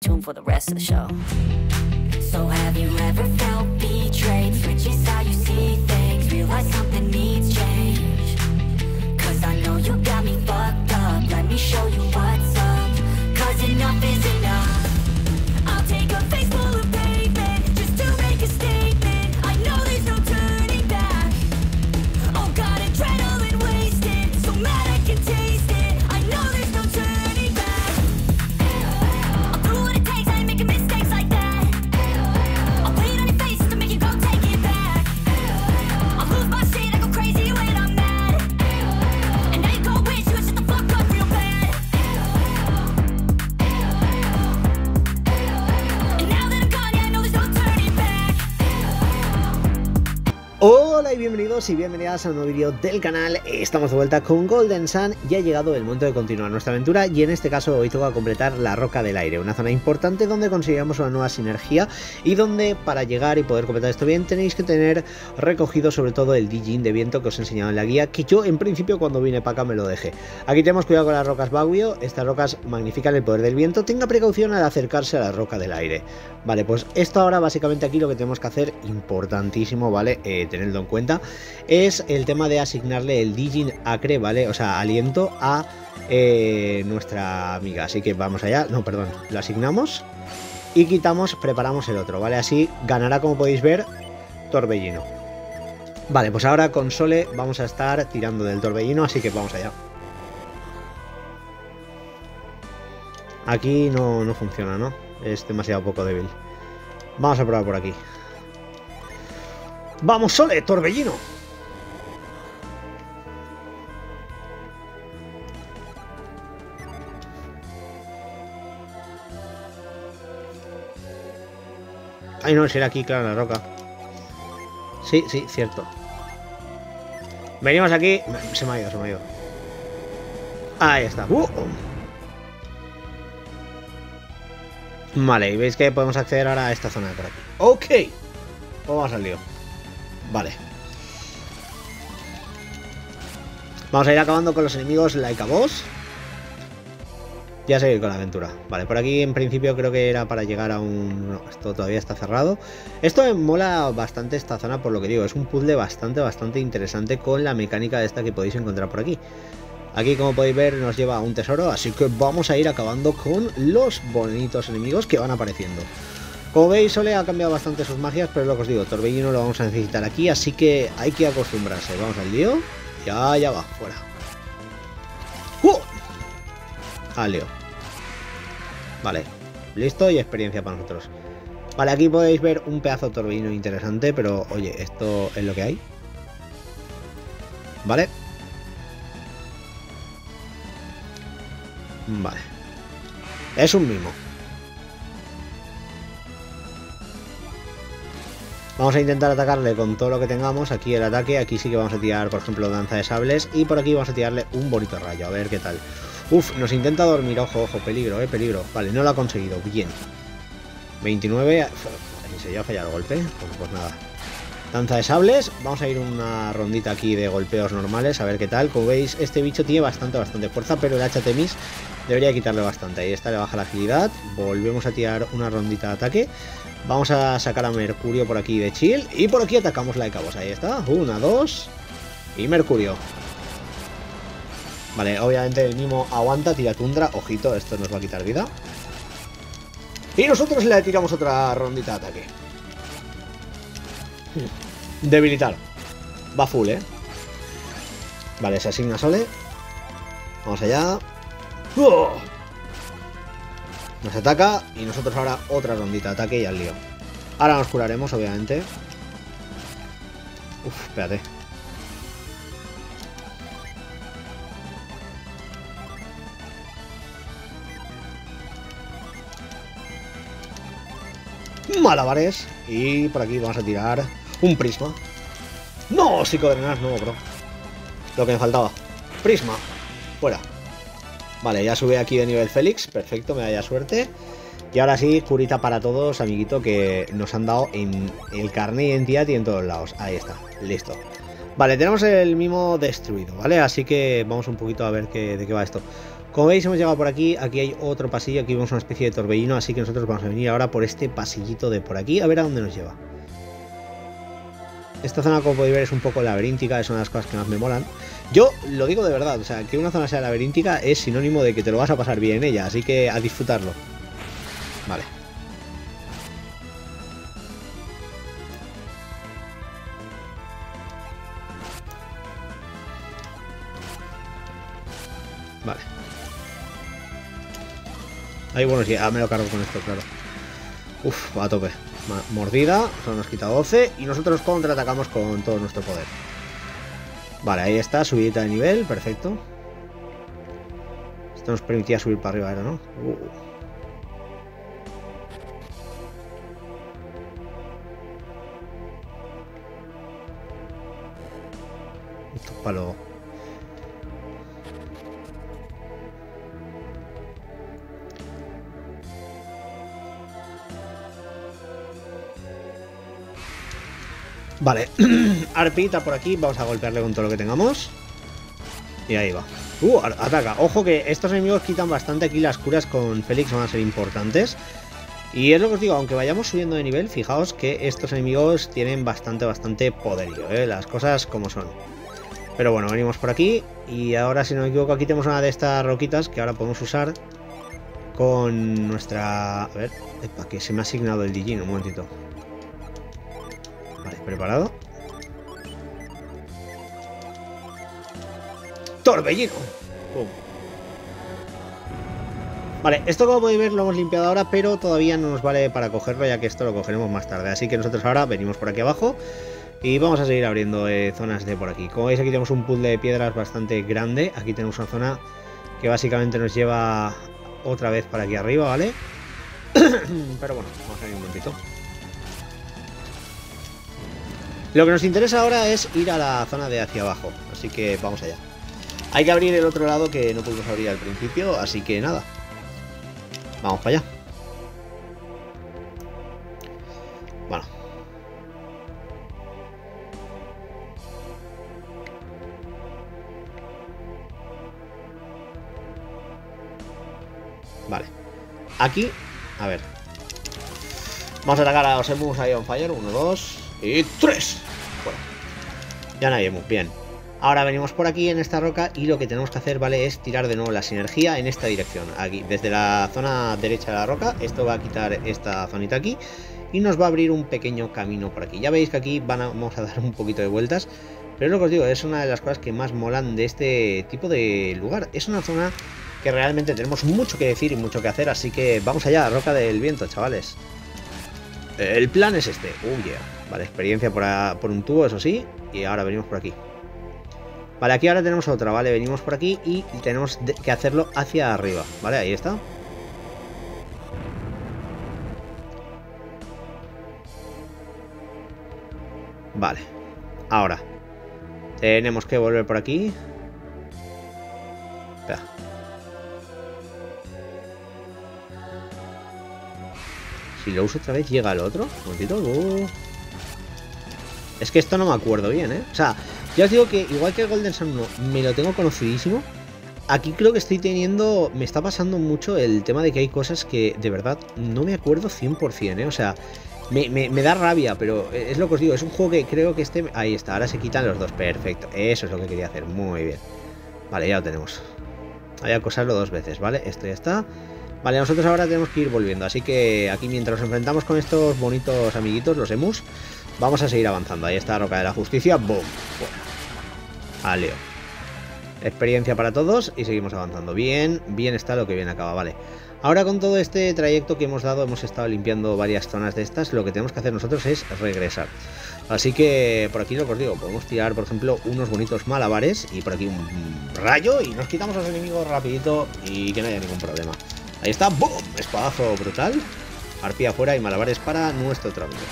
tuned for the rest of the show. So have you ever felt betrayed? Switches how you see things, realize something needs change. Cause I know you got me fucked up, let me show you what's up. Cause enough is enough. I'll take a face full of pavement just to make a statement. I know there's no turning back. Oh God, adrenaline wasted, so mad I can taste it. I know there's no turning back. I'll do what it takes, I ain't making mistakes like that. I'll bleed on your face to make you go take it back. I'll lose my shit, I go crazy when I'm mad. And now you go wish you would shut the fuck up real bad. And now that I'm gone, yeah, I know there's no turning back. Hola y bienvenidos y bienvenidas a un nuevo vídeo del canal. Estamos de vuelta con Golden Sun y ha llegado el momento de continuar nuestra aventura, y en este caso hoy toca completar la Roca del Aire, una zona importante donde conseguiremos una nueva sinergia y donde para llegar y poder completar esto bien tenéis que tener recogido sobre todo el Dijin de viento que os he enseñado en la guía, que yo en principio cuando vine para acá me lo dejé. Aquí tenemos cuidado con las rocas Baguio, estas rocas magnifican el poder del viento, tenga precaución al acercarse a la Roca del Aire. Vale, pues esto ahora básicamente aquí lo que tenemos que hacer, importantísimo, ¿vale? Tenedlo en cuenta, es el tema de asignarle el Dijin Acre, ¿vale? O sea, aliento a nuestra amiga. Así que vamos allá, no, perdón, lo asignamos y quitamos, preparamos el otro, ¿vale? Así ganará, como podéis ver, Torbellino. Vale, pues ahora con Sole vamos a estar tirando del Torbellino, así que vamos allá. Aquí no funciona, ¿no? Es demasiado poco débil. Vamos a probar por aquí. ¡Vamos, Sole! ¡Torbellino! Ay, no, si era aquí, claro, la roca. Sí, cierto. Venimos aquí. Se me ha ido. Ahí está. Vale, y veis que podemos acceder ahora a esta zona de por aquí. Ok. Pues vamos al lío. Vale. Vamos a ir acabando con los enemigos like a boss. Ya seguir con la aventura. Vale, por aquí en principio creo que era para llegar a un... No, esto todavía está cerrado. Esto me mola bastante esta zona, por lo que digo. Es un puzzle bastante interesante con la mecánica esta que podéis encontrar por aquí. Aquí, como podéis ver, nos lleva a un tesoro, así que vamos a ir acabando con los bonitos enemigos que van apareciendo. Como veis, Sole ha cambiado bastante sus magias, pero lo que os digo, Torbellino lo vamos a necesitar aquí, así que hay que acostumbrarse. Vamos al lío. Ya va, fuera. Al lío. Vale, listo y experiencia para nosotros. Vale, aquí podéis ver un pedazo de Torbellino interesante, pero oye, esto es lo que hay. Vale. Vale. Es un mimo. Vamos a intentar atacarle con todo lo que tengamos. Aquí el ataque, aquí sí que vamos a tirar, por ejemplo, danza de sables. Y por aquí vamos a tirarle un bonito rayo, a ver qué tal. Uf, nos intenta dormir, ojo, peligro, peligro. Vale, no lo ha conseguido, bien. 29, se ya ha fallado el golpe. Pues nada. Danza de sables, vamos a ir una rondita aquí de golpeos normales, a ver qué tal. Como veis, este bicho tiene bastante fuerza, pero el hacha Temis debería quitarle bastante. Ahí está, le baja la agilidad. Volvemos a tirar una rondita de ataque. Vamos a sacar a Mercurio por aquí de chill. Y por aquí atacamos la de cabos. Ahí está. 1, 2. Y Mercurio. Vale, obviamente el mimo aguanta, tira tundra. Ojito, esto nos va a quitar vida. Y nosotros le tiramos otra rondita de ataque. Debilitar. Va full, Vale, se asigna Sole. Vamos allá. Nos ataca y nosotros ahora otra rondita de ataque y al lío. Ahora nos curaremos, obviamente. Uf, espérate. Malabares. Y por aquí vamos a tirar un prisma. No, psicodrenar, no, bro. Lo que me faltaba. Prisma. Fuera. Vale, ya sube aquí de nivel Félix. Perfecto, me da ya suerte. Y ahora sí, curita para todos, amiguito, que nos han dado en el carnet identidad y en todos lados. Ahí está, listo. Vale, tenemos el mimo destruido, ¿vale? Así que vamos un poquito a ver de qué va esto. Como veis hemos llegado por aquí, aquí hay otro pasillo, aquí vemos una especie de torbellino, así que nosotros vamos a venir ahora por este pasillito de por aquí, a ver a dónde nos lleva. Esta zona, como podéis ver, es un poco laberíntica, es una de las cosas que más me molan. Yo lo digo de verdad, o sea, que una zona sea laberíntica es sinónimo de que te lo vas a pasar bien en ella, así que a disfrutarlo. Vale. Vale. Ahí bueno, sí, me lo cargo con esto, claro. Uf, a tope. Mordida, solo nos quita 12 y nosotros contraatacamos con todo nuestro poder. Vale, ahí está, subidita de nivel, perfecto. Esto nos permitía subir para arriba, ¿no? Esto es para luego. Vale, arpita por aquí, vamos a golpearle con todo lo que tengamos. Y ahí va. Ataca. Ojo que estos enemigos quitan bastante aquí, las curas con Félix van a ser importantes. Y es lo que os digo, aunque vayamos subiendo de nivel, fijaos que estos enemigos tienen bastante poderío, las cosas como son. Pero bueno, venimos por aquí y ahora, si no me equivoco, aquí tenemos una de estas roquitas que ahora podemos usar con nuestra... A ver, epa, que se me ha asignado el Dijin, un momentito. Vale, preparado. ¡Torbellino! Vale, esto como podéis ver lo hemos limpiado ahora, pero todavía no nos vale para cogerlo, ya que esto lo cogeremos más tarde. Así que nosotros ahora venimos por aquí abajo y vamos a seguir abriendo zonas de por aquí. Como veis, aquí tenemos un puzzle de piedras bastante grande. Aquí tenemos una zona que básicamente nos lleva otra vez para aquí arriba, ¿vale? Pero bueno, vamos a ir un momentito. Lo que nos interesa ahora es ir a la zona de hacia abajo, así que vamos allá. Hay que abrir el otro lado que no pudimos abrir al principio, así que nada. Vamos para allá. Bueno. Vale. Aquí, a ver. Vamos a atacar a los emus ahí on fire. 1, 2 y 3. Bueno. Ya nadie muy bien. Ahora venimos por aquí en esta roca y lo que tenemos que hacer, ¿vale? Es tirar de nuevo la sinergia en esta dirección. Aquí, desde la zona derecha de la roca. Esto va a quitar esta zonita aquí y nos va a abrir un pequeño camino por aquí. Ya veis que aquí vamos a dar un poquito de vueltas, pero es lo que os digo, es una de las cosas que más molan de este tipo de lugar. Es una zona que realmente tenemos mucho que decir y mucho que hacer, así que vamos allá, Roca del Viento, chavales. El plan es este. Yeah. Vale, experiencia por un tubo, eso sí, y ahora venimos por aquí. Vale, aquí ahora tenemos otra, ¿vale? Venimos por aquí y tenemos que hacerlo hacia arriba, ¿vale? Ahí está. Vale. Ahora tenemos que volver por aquí. Espera. Si lo uso otra vez, ¿llega al otro? Un momentito. Es que esto no me acuerdo bien, ¿eh? O sea, ya os digo que igual que el Golden Sun 1 me lo tengo conocidísimo, aquí creo que estoy teniendo... Me está pasando mucho el tema de que hay cosas que de verdad no me acuerdo 100%, ¿eh? O sea, me da rabia, pero es lo que os digo, es un juego que creo que este... Ahí está, ahora se quitan los dos, perfecto. Eso es lo que quería hacer, muy bien. Vale, ya lo tenemos. Hay que acosarlo 2 veces, ¿vale? Esto ya está. Vale, nosotros ahora tenemos que ir volviendo, así que aquí mientras nos enfrentamos con estos bonitos amiguitos, los emus, vamos a seguir avanzando. Ahí está Roca de la Justicia, ¡boom! Aleo. Experiencia para todos y seguimos avanzando. Bien, bien está lo que bien acaba, vale. Ahora con todo este trayecto que hemos dado, hemos estado limpiando varias zonas de estas, lo que tenemos que hacer nosotros es regresar. Así que por aquí lo que os digo, podemos tirar por ejemplo unos bonitos malabares y por aquí un rayo y nos quitamos a los enemigos rapidito y que no haya ningún problema. Ahí está, ¡boom! Espadazo brutal. Arpía afuera y malabares para nuestro otro amigo.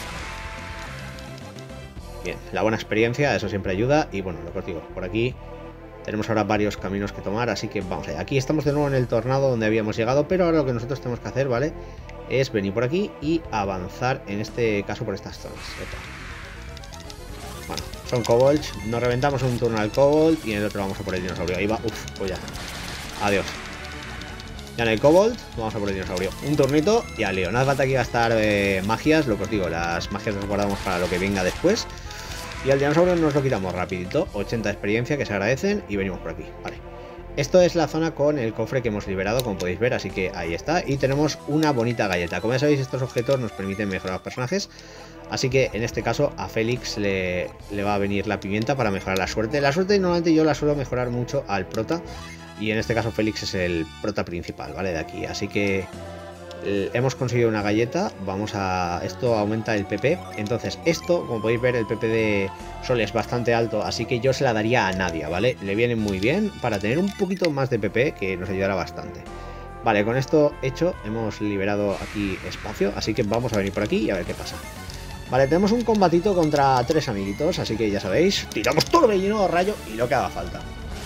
Bien, la buena experiencia, eso siempre ayuda. Y bueno, lo que os digo, por aquí tenemos ahora varios caminos que tomar, así que vamos allá. Aquí estamos de nuevo en el tornado donde habíamos llegado, pero ahora lo que nosotros tenemos que hacer, ¿vale? Es venir por aquí y avanzar, en este caso por estas zonas. Bueno, son kobolds, nos reventamos un turno al kobold y en el otro vamos a por el dinosaurio. Ahí va, uff, pues ya. Adiós. Ya no hay Kobold, vamos a por el dinosaurio. Un turnito y al lío. No hace falta aquí gastar magias, lo que os digo, las magias las guardamos para lo que venga después. Y al dinosaurio nos lo quitamos rapidito. 80 de experiencia que se agradecen y venimos por aquí. Vale. Esto es la zona con el cofre que hemos liberado, como podéis ver, así que ahí está. Y tenemos una bonita galleta. Como ya sabéis, estos objetos nos permiten mejorar los personajes. Así que en este caso a Félix le va a venir la pimienta para mejorar la suerte. La suerte normalmente yo la suelo mejorar mucho al prota. Y en este caso Félix es el prota principal, ¿vale? De aquí. Así que hemos conseguido una galleta. Esto aumenta el PP. Entonces esto, como podéis ver, el PP de Sol es bastante alto. Así que yo se la daría a Nadia, ¿vale? Le viene muy bien para tener un poquito más de PP, que nos ayudará bastante. Vale, con esto hecho hemos liberado aquí espacio. Así que vamos a venir por aquí y a ver qué pasa. Vale, tenemos un combatito contra 3 amiguitos. Así que ya sabéis, tiramos todo relleno, rayo y lo que haga falta.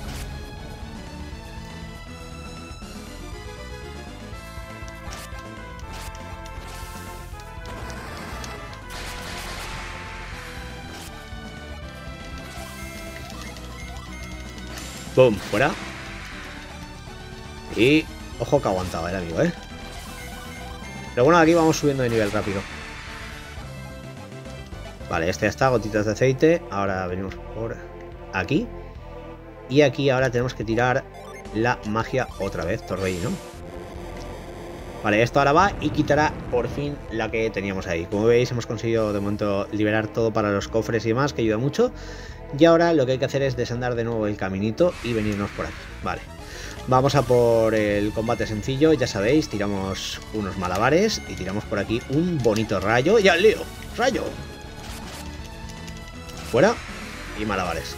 Boom, fuera. Y ojo que aguantaba el amigo, ¿eh? Pero bueno, aquí vamos subiendo de nivel rápido. Vale, este ya está, gotitas de aceite. Ahora venimos por aquí. Y aquí ahora tenemos que tirar la magia otra vez, torbellino. Vale, esto ahora va y quitará por fin la que teníamos ahí. Como veis, hemos conseguido de momento liberar todo para los cofres y demás, que ayuda mucho. Y ahora lo que hay que hacer es desandar de nuevo el caminito y venirnos por aquí. Vale, vamos a por el combate sencillo, ya sabéis, tiramos unos malabares y tiramos por aquí un bonito rayo. ¡Y al lío! ¡Rayo! Fuera y malabares.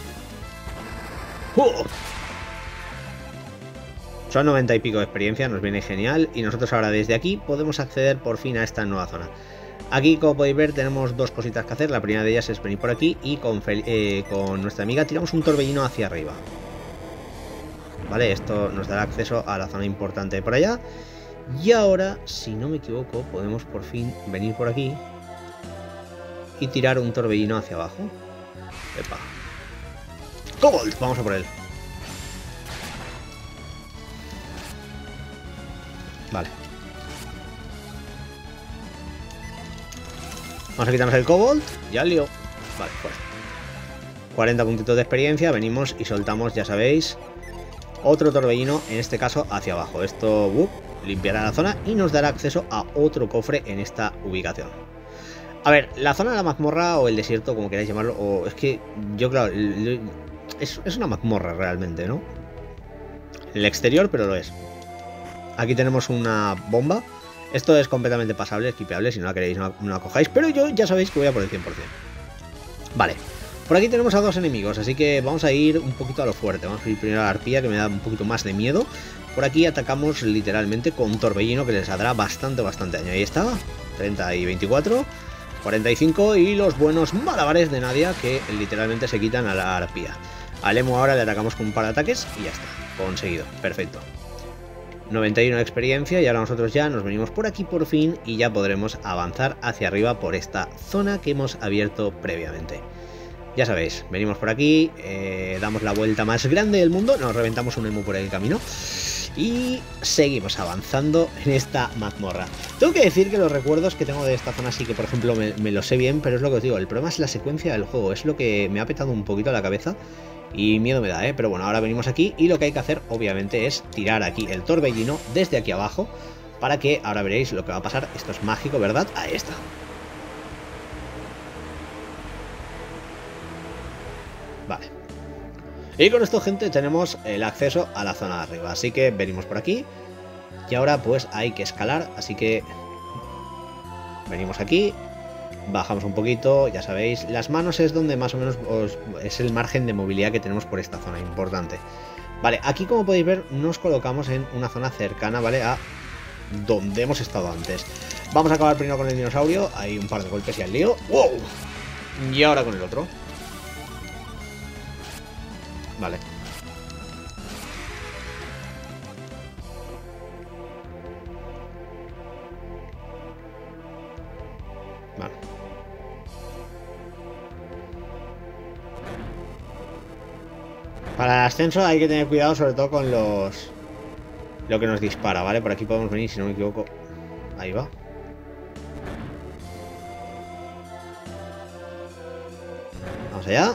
Son 90 y pico de experiencia, nos viene genial. Y nosotros ahora desde aquí podemos acceder por fin a esta nueva zona. Aquí, como podéis ver, tenemos dos cositas que hacer. La primera de ellas es venir por aquí y con nuestra amiga tiramos un torbellino hacia arriba. Vale, esto nos dará acceso a la zona importante de por allá. Y ahora, si no me equivoco, podemos por fin venir por aquí y tirar un torbellino hacia abajo. Epa. ¡Kobold! Vamos a por él. Vale. Vamos a quitarnos el Kobold. Ya lío. Vale, fuera. 40 puntitos de experiencia. Venimos y soltamos, ya sabéis, otro torbellino, en este caso hacia abajo. Esto limpiará la zona y nos dará acceso a otro cofre en esta ubicación. A ver, la zona de la mazmorra o el desierto, como queráis llamarlo, o es que yo, claro, es una mazmorra realmente, ¿no? El exterior, pero lo es. Aquí tenemos una bomba. Esto es completamente pasable, esquipeable, si no la queréis no la cojáis, pero yo ya sabéis que voy a por el 100%. Vale, por aquí tenemos a dos enemigos, así que vamos a ir un poquito a lo fuerte. Vamos a ir primero a la arpía, que me da un poquito más de miedo. Por aquí atacamos literalmente con torbellino, que les dará bastante daño. Ahí está, 30 y 24, 45 y los buenos malabares de Nadia, que literalmente se quitan a la arpía. Al emo ahora le atacamos con un par de ataques y ya está, conseguido, perfecto. 91 de experiencia y ahora nosotros ya nos venimos por aquí por fin y ya podremos avanzar hacia arriba por esta zona que hemos abierto previamente. Ya sabéis, venimos por aquí, damos la vuelta más grande del mundo, nos reventamos un emu por el camino y seguimos avanzando en esta mazmorra. Tengo que decir que los recuerdos que tengo de esta zona sí que, por ejemplo, me lo sé bien, pero es lo que os digo, el problema es la secuencia del juego, es lo que me ha petado un poquito la cabeza. Y miedo me da, pero bueno, ahora venimos aquí y lo que hay que hacer obviamente es tirar aquí el torbellino desde aquí abajo para que ahora veréis lo que va a pasar. Esto es mágico, ¿verdad? Ahí está. Vale. Y con esto, gente, tenemos el acceso a la zona de arriba. Así que venimos por aquí y ahora pues hay que escalar, así que venimos aquí. Bajamos un poquito, ya sabéis, las manos es donde más o menos es el margen de movilidad que tenemos por esta zona, importante. Vale, aquí como podéis ver nos colocamos en una zona cercana, ¿vale? A donde hemos estado antes. Vamos a acabar primero con el dinosaurio, hay un par de golpes y al lío. ¡Wow! Y ahora con el otro. Vale. Vale. Para el ascenso hay que tener cuidado sobre todo con lo que nos dispara, ¿vale? Por aquí podemos venir, si no me equivoco. Ahí va. Vamos allá.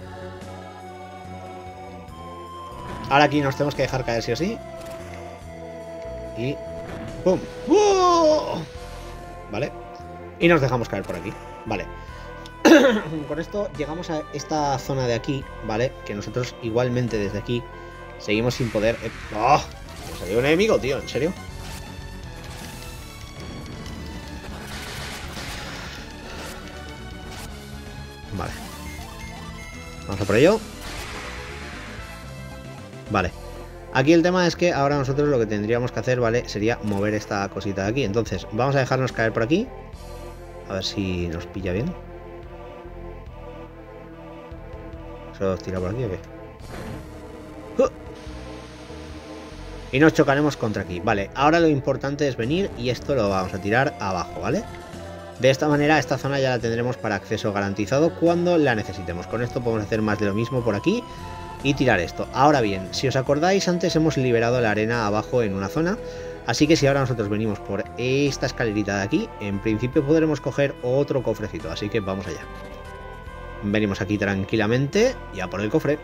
Ahora aquí nos tenemos que dejar caer sí o sí. Y... ¡pum! ¡Oh! Vale. Y nos dejamos caer por aquí. Vale. Con esto llegamos a esta zona de aquí, ¿vale? Que nosotros igualmente desde aquí seguimos sin poder... ¡Oh! Me salió un enemigo, tío, ¿en serio? Vale. Vamos a por ello. Vale. Aquí el tema es que ahora nosotros lo que tendríamos que hacer, ¿vale? Sería mover esta cosita de aquí. Entonces, vamos a dejarnos caer por aquí. A ver si nos pilla bien. ¿Solo tira por aquí o qué? Y nos chocaremos contra aquí. Vale, ahora lo importante es venir y esto lo vamos a tirar abajo, ¿vale? De esta manera esta zona ya la tendremos para acceso garantizado cuando la necesitemos. Con esto podemos hacer más de lo mismo por aquí y tirar esto. Ahora bien, si os acordáis, antes hemos liberado la arena abajo en una zona. Así que si ahora nosotros venimos por esta escalerita de aquí, en principio podremos coger otro cofrecito. Así que vamos allá. Venimos aquí tranquilamente y a por el cofre.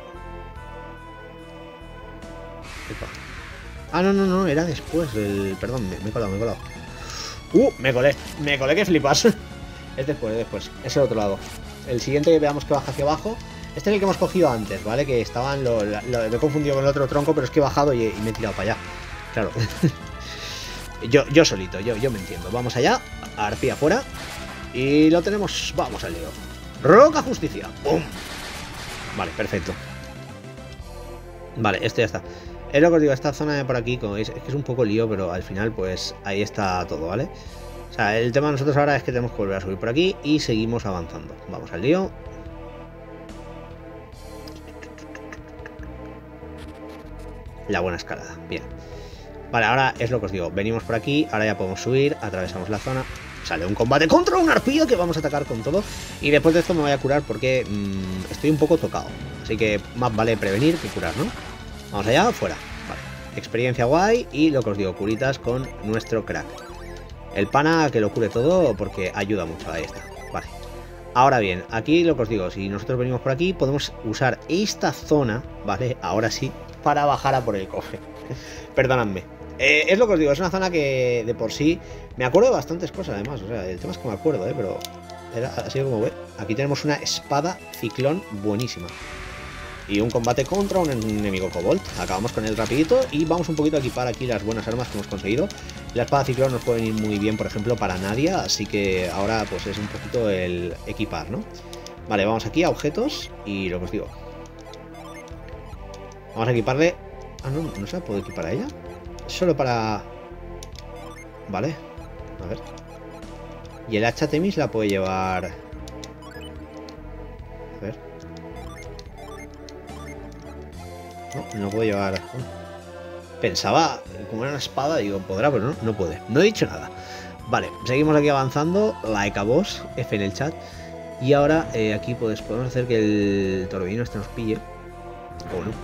Epa. Ah, no, era después del... Perdón, me he colado. Me colé que flipas. Es después. Es el otro lado. El siguiente que veamos que baja hacia abajo. Este es el que hemos cogido antes, ¿vale? Que estaban... me he confundido con el otro tronco, pero es que he bajado y me he tirado para allá. Claro. yo solito, yo me entiendo. Vamos allá, arpía afuera. Y lo tenemos... Vamos al lío. Roca Justicia. ¡Bum! Vale, perfecto. Vale, esto ya está. Es lo que os digo, esta zona de por aquí, como veis, es que es un poco lío, pero al final, pues, ahí está todo, ¿vale? O sea, el tema de nosotros ahora es que tenemos que volver a subir por aquí y seguimos avanzando. Vamos al lío. La buena escalada, bien. Vale, ahora es lo que os digo, venimos por aquí, ahora ya podemos subir, atravesamos la zona. Sale un combate contra un arpía que vamos a atacar con todo. Y después de esto me voy a curar porque estoy un poco tocado. Así que más vale prevenir que curar, ¿no? Vamos allá, fuera. Vale. Experiencia guay y lo que os digo, curitas con nuestro crack. El pana que lo cure todo porque ayuda mucho. Ahí está. Vale. Ahora bien, aquí lo que os digo, si nosotros venimos por aquí, podemos usar esta zona, ¿vale? Ahora sí, para bajar a por el cofre. Perdonadme. Es lo que os digo, es una zona que de por sí me acuerdo de bastantes cosas además. O sea, el tema es que me acuerdo, pero era así como ve. Aquí tenemos una espada ciclón buenísima. Y un combate contra un enemigo kobold. Acabamos con él rapidito y vamos un poquito a equipar aquí las buenas armas que hemos conseguido. La espada ciclón nos puede venir muy bien, por ejemplo, para Nadia. Así que ahora pues es un poquito el equipar, ¿no? Vale, vamos aquí a objetos y lo que os digo. Vamos a equiparle... Ah, no se la puedo equipar a ella. Solo para... Vale, a ver. Y el hacha Temis la puede llevar... A ver. No puedo llevar... Pensaba, como era una espada, digo, podrá, pero no puede. No he dicho nada. Vale, seguimos aquí avanzando. Like a boss, F en el chat. Y ahora aquí pues podemos hacer que el torbellino este nos pille. O no.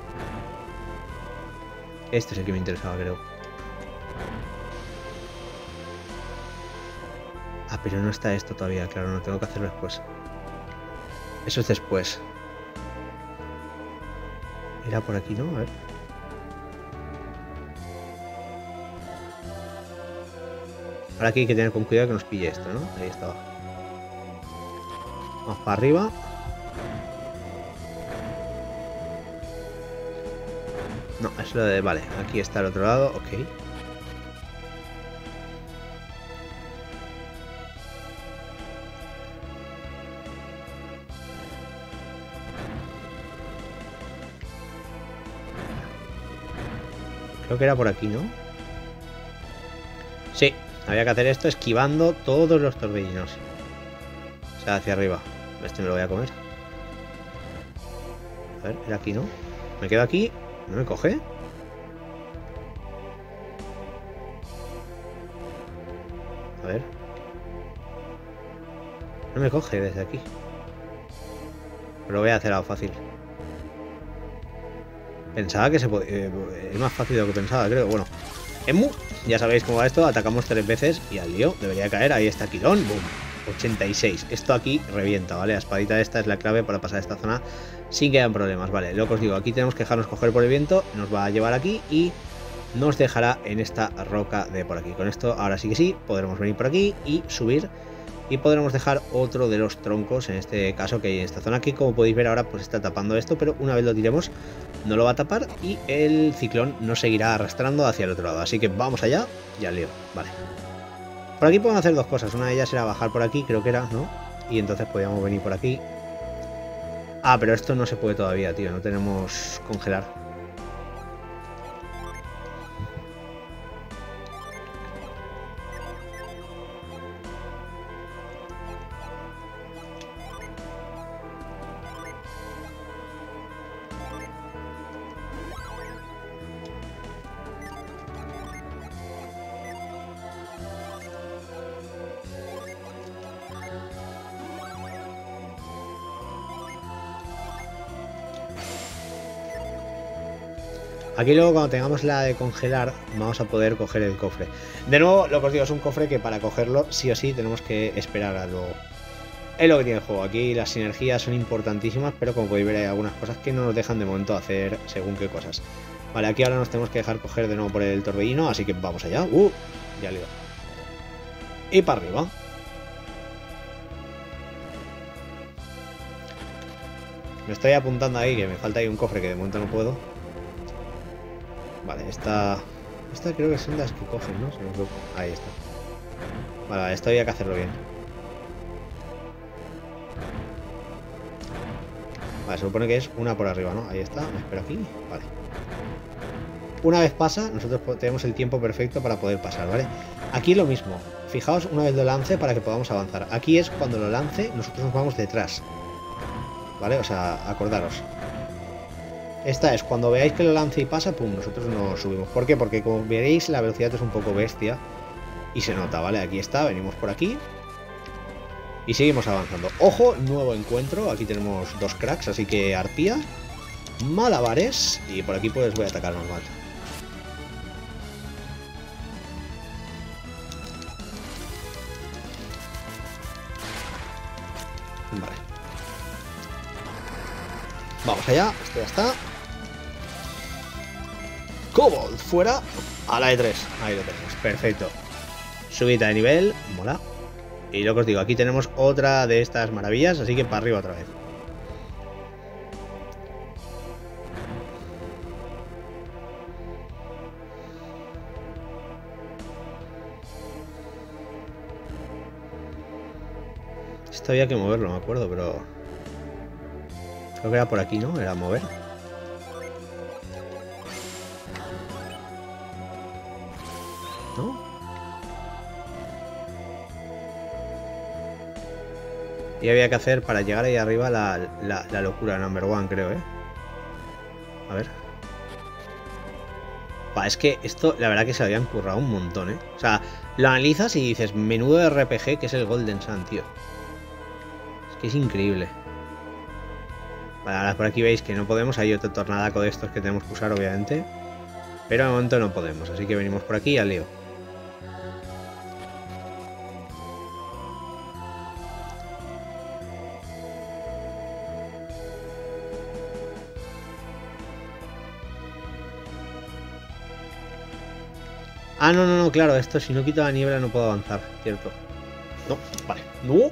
Este es el que me interesaba, creo. Ah, pero no está esto todavía, claro, no tengo que hacerlo después. Eso es después. Era por aquí, ¿no? A ver. Ahora aquí hay que tener con cuidado que nos pille esto, ¿no? Ahí estaba. Vamos para arriba. No, es lo de... Vale, aquí está el otro lado, ok. Creo que era por aquí, ¿no? Sí, había que hacer esto esquivando todos los torbellinos. O sea, hacia arriba. Este me lo voy a comer. A ver, era aquí, ¿no? Me quedo aquí. ¿No me coge? A ver. No me coge desde aquí. Pero lo voy a hacer algo fácil. Pensaba que se podía... es más fácil de lo que pensaba, creo. Bueno, Emu, ya sabéis cómo va esto. Atacamos 3 veces y al lío debería caer. Ahí está Quirón. Boom. 86. Esto aquí revienta, ¿vale? La espadita esta es la clave para pasar esta zona sin que hayan problemas, ¿vale? Lo que os digo, aquí tenemos que dejarnos coger por el viento. Nos va a llevar aquí y nos dejará en esta roca de por aquí. Con esto, ahora sí que sí, podremos venir por aquí y subir. Y podremos dejar otro de los troncos, en este caso que hay en esta zona, que como podéis ver ahora pues está tapando esto, pero una vez lo tiremos no lo va a tapar y el ciclón nos seguirá arrastrando hacia el otro lado. Así que vamos allá y al lío, vale. Por aquí podemos hacer dos cosas, una de ellas era bajar por aquí, creo que era, ¿no? Y entonces podíamos venir por aquí. Ah, pero esto no se puede todavía, tío, no tenemos congelar. Aquí luego cuando tengamos la de congelar vamos a poder coger el cofre. De nuevo, lo que os digo, es un cofre que para cogerlo sí o sí tenemos que esperar a luego. Es lo que tiene el juego. Aquí las sinergias son importantísimas, pero como podéis ver hay algunas cosas que no nos dejan de momento hacer según qué cosas. Vale, aquí ahora nos tenemos que dejar coger de nuevo por el torbellino, así que vamos allá. Ya le va. Y para arriba. Me estoy apuntando ahí que me falta ahí un cofre que de momento no puedo. Vale, esta creo que son las que cogen, ¿no? Ahí está. Vale, esto había que hacerlo bien. Vale, se supone que es una por arriba, ¿no? Ahí está, me espero aquí. Vale. Una vez pasa, nosotros tenemos el tiempo perfecto para poder pasar, ¿vale? Aquí lo mismo. Fijaos una vez lo lance para que podamos avanzar. Aquí es cuando lo lance, nosotros nos vamos detrás. ¿Vale? O sea, acordaros. Esta es cuando veáis que lo lance y pasa, pum, nosotros nos subimos. ¿Por qué? Porque como veréis la velocidad es un poco bestia y se nota, ¿vale? Aquí está, venimos por aquí y seguimos avanzando. Ojo, nuevo encuentro, aquí tenemos dos cracks, así que arpía, malabares y por aquí pues voy a atacar normal. Vale. Vamos allá, esto ya está. Kobold, fuera a la de 3. Ahí lo tenemos, perfecto. Subida de nivel, mola. Y lo que os digo, aquí tenemos otra de estas maravillas, así que para arriba otra vez. Esto había que moverlo, me acuerdo, pero... creo que era por aquí, ¿no? Era mover. ¿No? Y había que hacer para llegar ahí arriba la locura number one, creo, ¿eh? A ver. Es que esto, la verdad que se habían currado un montón, ¿eh? O sea, lo analizas y dices, menudo RPG que es el Golden Sun, tío. Es que es increíble. Vale, ahora por aquí veis que no podemos. Hay otro tornadaco de estos que tenemos que usar, obviamente. Pero de momento no podemos, así que venimos por aquí y al lío. Ah, no, claro, esto si no quito la niebla no puedo avanzar, cierto. No, vale. ¡No!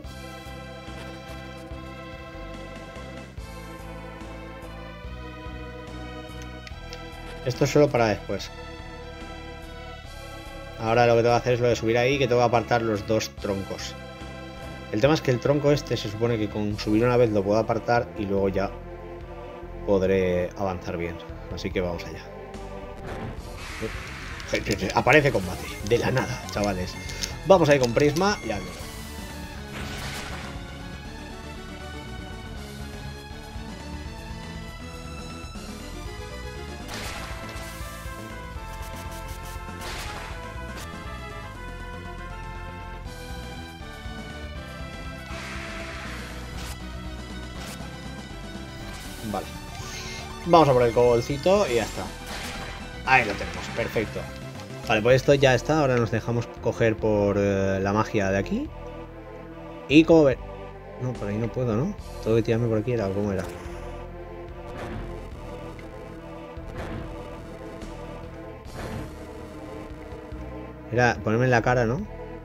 Esto es solo para después. Ahora lo que tengo que hacer es lo de subir ahí, que tengo que apartar los dos troncos. El tema es que el tronco este se supone que con subir una vez lo puedo apartar y luego ya podré avanzar bien. Así que vamos allá. Aparece combate, de la nada, chavales. Vamos ahí con prisma y algo. Vale. Vamos a por el cobolcito y ya está. Ahí lo tenemos, perfecto. Vale, pues esto ya está. Ahora nos dejamos coger por la magia de aquí. Y como ver... No, por ahí no puedo, ¿no? Tengo que tirarme por aquí, ¿era? ¿Cómo era? Era ponerme en la cara, ¿no?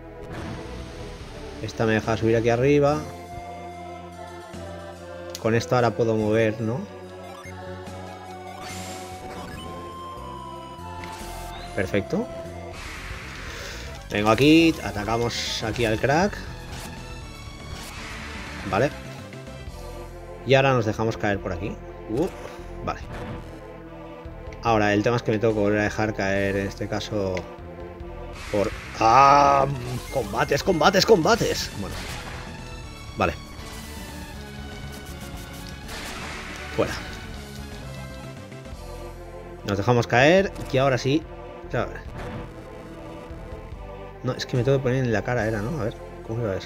Esta me deja subir aquí arriba. Con esto ahora puedo mover, ¿no? Perfecto. Vengo aquí, atacamos aquí al crack. Vale. Y ahora nos dejamos caer por aquí. Vale. Ahora, el tema es que me tengo que volver a dejar caer, en este caso, por... ¡Ah! ¡Combates, combates, combates! Bueno. Vale. Fuera. Nos dejamos caer y ahora sí... No, es que me tengo que poner en la cara, era, ¿no? A ver, ¿cómo iba eso?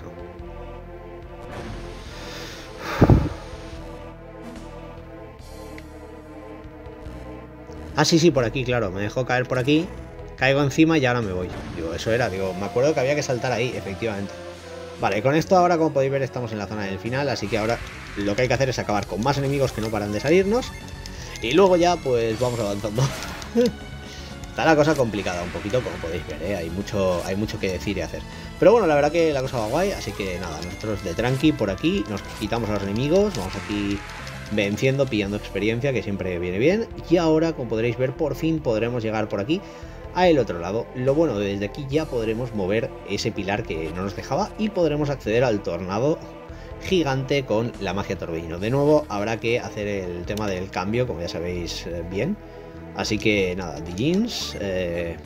Ah, sí, por aquí, claro. Me dejó caer por aquí. Caigo encima y ahora me voy. Digo, eso era, digo, me acuerdo que había que saltar ahí, efectivamente. Vale, con esto ahora, como podéis ver, estamos en la zona del final. Así que ahora lo que hay que hacer es acabar con más enemigos que no paran de salirnos. Y luego ya, pues, vamos avanzando. Está la cosa complicada un poquito, como podéis ver, ¿eh? Hay mucho que decir y hacer. Pero bueno, la verdad que la cosa va guay, así que nada, nosotros de tranqui por aquí, nos quitamos a los enemigos, vamos aquí venciendo, pillando experiencia, que siempre viene bien. Y ahora, como podréis ver, por fin podremos llegar por aquí a el otro lado. Lo bueno, desde aquí ya podremos mover ese pilar que no nos dejaba y podremos acceder al tornado gigante con la magia torbellino. De nuevo, habrá que hacer el tema del cambio, como ya sabéis bien. Así que nada, Dijins. El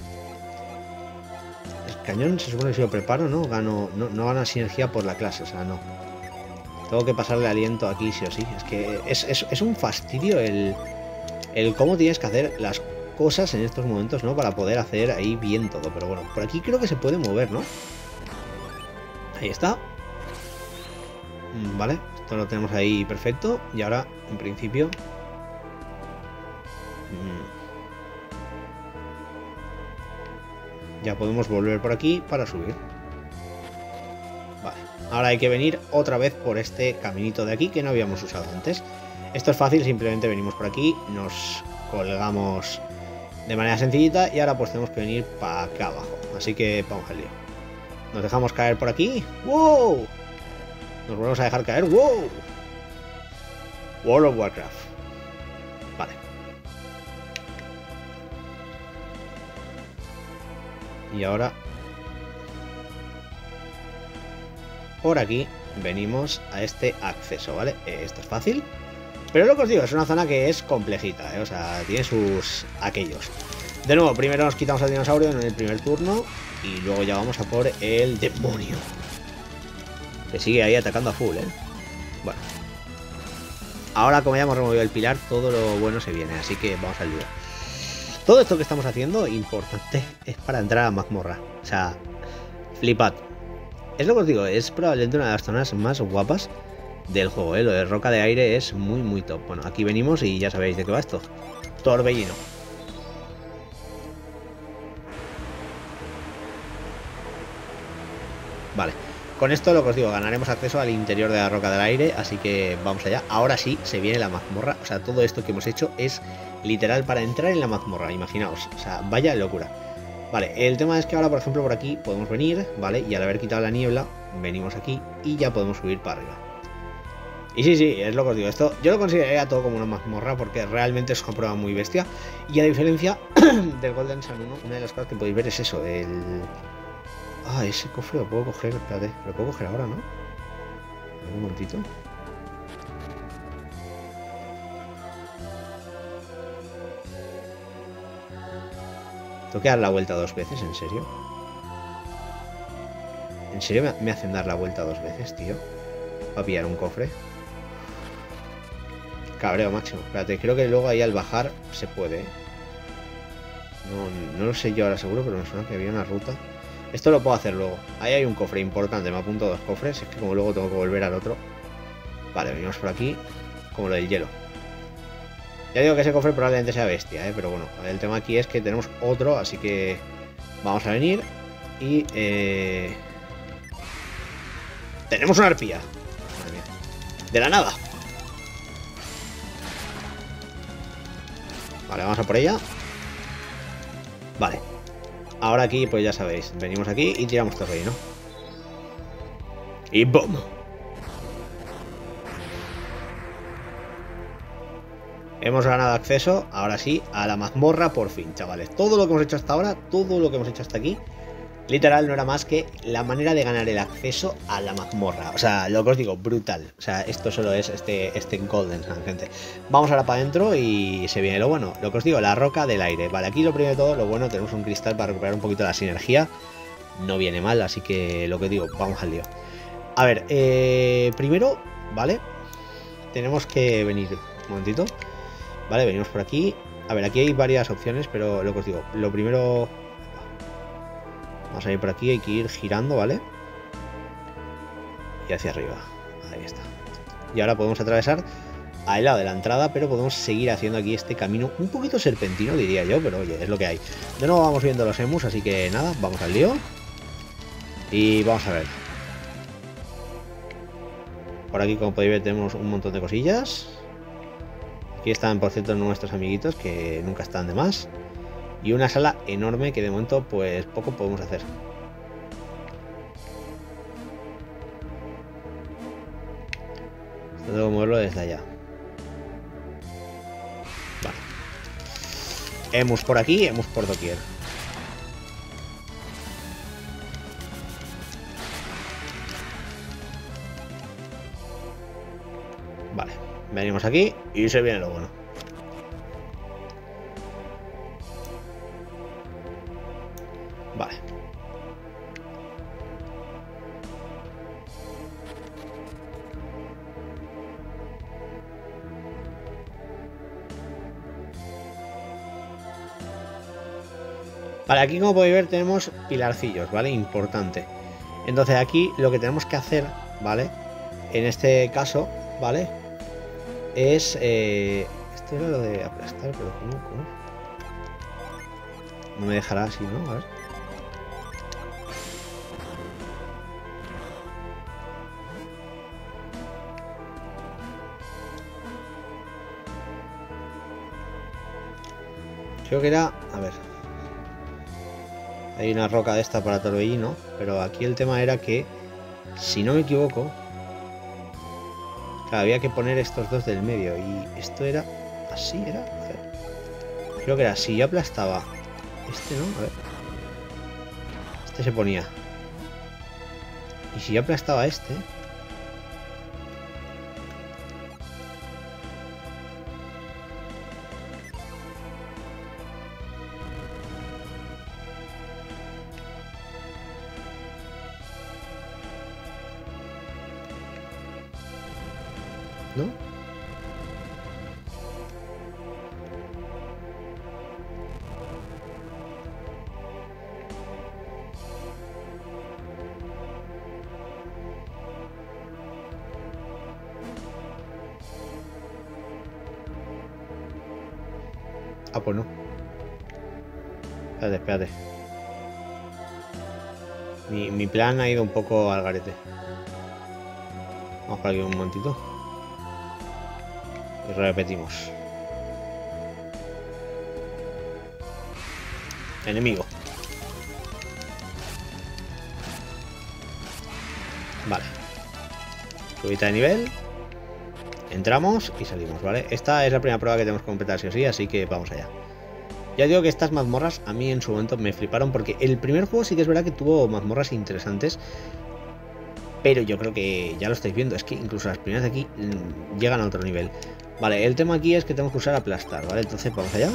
cañón se supone que si lo preparo, ¿no? No gana sinergia por la clase, o sea, no. Tengo que pasarle aliento aquí sí o sí. Es que es un fastidio el cómo tienes que hacer las cosas en estos momentos, ¿no? Para poder hacer ahí bien todo. Pero bueno, por aquí creo que se puede mover, ¿no? Ahí está. Vale, esto lo tenemos ahí perfecto. Y ahora, en principio... ya podemos volver por aquí para subir. Vale, ahora hay que venir otra vez por este caminito de aquí que no habíamos usado antes. Esto es fácil, simplemente venimos por aquí, nos colgamos de manera sencillita y ahora pues tenemos que venir para acá abajo. Así que vamos al lío. Nos dejamos caer por aquí. ¡Wow! Nos volvemos a dejar caer. ¡Wow! World of Warcraft. Vale. Y ahora por aquí venimos a este acceso, ¿vale? Esto es fácil, pero lo que os digo, es una zona que es complejita, ¿eh? O sea, tiene sus aquellos. De nuevo, primero nos quitamos al dinosaurio en el primer turno y luego ya vamos a por el demonio, que sigue ahí atacando a full, ¿eh? Bueno, ahora como ya hemos removido el pilar, todo lo bueno se viene, así que vamos al lío. Todo esto que estamos haciendo, importante, es para entrar a mazmorra. O sea, flipad. Es lo que os digo, es probablemente una de las zonas más guapas del juego, ¿eh? Lo de roca de aire es muy, muy top. Bueno, aquí venimos y ya sabéis de qué va esto. Torbellino. Vale. Con esto, lo que os digo, ganaremos acceso al interior de la roca del aire, así que vamos allá. Ahora sí, se viene la mazmorra. O sea, todo esto que hemos hecho es literal para entrar en la mazmorra, imaginaos. O sea, vaya locura. Vale, el tema es que ahora, por ejemplo, por aquí podemos venir, ¿vale? Y al haber quitado la niebla, venimos aquí y ya podemos subir para arriba. Y sí, es lo que os digo. Esto yo lo consideraría todo como una mazmorra porque realmente es una prueba muy bestia. Y a diferencia del Golden Sun 1, una de las cosas que podéis ver es eso, el... Ah, ese cofre lo puedo coger, espérate, lo puedo coger ahora, ¿no? Un momentito. Tengo que dar la vuelta 2 veces, ¿en serio? ¿En serio me hacen dar la vuelta 2 veces, tío? Para pillar un cofre. Cabreo máximo. Espérate, creo que luego ahí al bajar se puede, ¿eh? No lo sé yo ahora seguro, pero me suena que había una ruta. Esto lo puedo hacer luego. Ahí hay un cofre importante, me apunto 2 cofres. Es que como luego tengo que volver al otro. Vale, venimos por aquí. Como lo del hielo. Ya digo que ese cofre probablemente sea bestia, pero bueno, el tema aquí es que tenemos otro, así que vamos a venir y... tenemos una arpía. Madre mía. De la nada. Vale, vamos a por ella. Vale. Ahora aquí, pues ya sabéis, venimos aquí y tiramos terreno. Y ¡boom! Hemos ganado acceso, ahora sí, a la mazmorra por fin, chavales. Todo lo que hemos hecho hasta ahora, todo lo que hemos hecho hasta aquí, literal no era más que la manera de ganar el acceso a la mazmorra. O sea, lo que os digo, brutal. O sea, esto solo es este Golden Sun, gente. Vamos ahora para adentro y se viene lo bueno. Lo que os digo, la roca del aire. Vale, aquí lo primero de todo, lo bueno, tenemos un cristal para recuperar un poquito la sinergia. No viene mal, así que lo que digo, vamos al lío. A ver, primero, ¿vale? Tenemos que venir, un momentito. Vale, venimos por aquí. A ver, aquí hay varias opciones, pero lo que os digo, lo primero... Vamos a ir por aquí, hay que ir girando, ¿vale? Y hacia arriba. Ahí está. Y ahora podemos atravesar al lado de la entrada, pero podemos seguir haciendo aquí este camino un poquito serpentino, diría yo, pero oye, es lo que hay. De nuevo vamos viendo los emus, así que nada, vamos al lío. Y vamos a ver. Por aquí, como podéis ver, tenemos un montón de cosillas. Aquí están, por cierto, nuestros amiguitos, que nunca están de más. Y una sala enorme que de momento, pues, poco podemos hacer. Esto tengo que moverlo desde allá. Vale. Emus por aquí, emus por doquier. Vale. Venimos aquí y se viene lo bueno. Vale. Vale, aquí como podéis ver tenemos pilarcillos, ¿vale? Importante. Entonces aquí lo que tenemos que hacer, ¿vale? En este caso, ¿vale? Es... esto era lo de aplastar, pero ¿cómo? No me dejará así, ¿no? A ver. Creo que era... A ver. Hay una roca de esta para torbellino, pero aquí el tema era que, si no me equivoco, claro, había que poner estos dos del medio y esto era así, era. A ver. Creo que era, si yo aplastaba este, ¿no? A ver. Este se ponía. Y si yo aplastaba este... ¿No? Ah, pues no. Espérate. Mi plan ha ido un poco al garete. Vamos por aquí un momentito. Y repetimos. Enemigo. Vale. Subida de nivel. Entramos y salimos, ¿vale? Esta es la primera prueba que tenemos que completar sí o sí, así que vamos allá. Ya digo que estas mazmorras a mí en su momento me fliparon porque el primer juego sí que es verdad que tuvo mazmorras interesantes. Pero yo creo que ya lo estáis viendo, es que incluso las primeras de aquí llegan a otro nivel. Vale, el tema aquí es que tenemos que usar aplastar, ¿vale? Entonces vamos allá.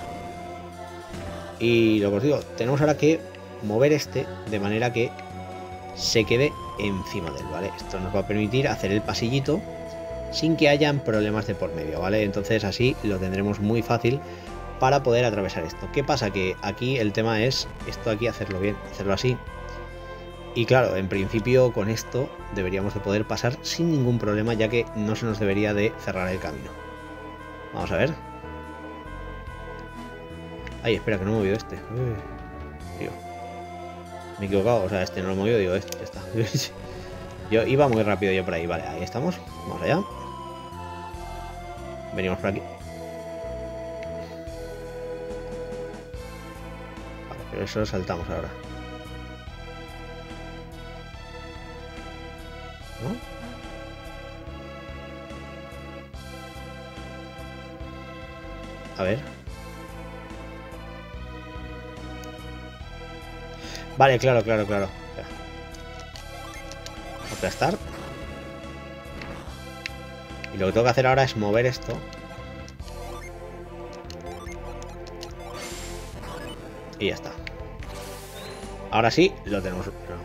Y lo que os digo, tenemos ahora que mover este de manera que se quede encima de él, ¿vale? Esto nos va a permitir hacer el pasillito sin que hayan problemas de por medio, ¿vale? Entonces así lo tendremos muy fácil para poder atravesar esto. ¿Qué pasa? Que aquí el tema es esto aquí hacerlo bien, hacerlo así. Y claro, en principio con esto deberíamos de poder pasar sin ningún problema, ya que no se nos debería de cerrar el camino. Vamos a ver. Ay, espera, que no he movido este. Digo, me he equivocado, o sea, este no lo he movido, digo, este, ya está. Yo iba muy rápido yo por ahí, vale, ahí estamos. Vamos allá. Venimos por aquí. Vale, pero eso lo saltamos ahora. ¿No? A ver. Vale, claro. Espera. Aplastar. Y lo que tengo que hacer ahora es mover esto. Y ya está. Ahora sí, lo tenemos.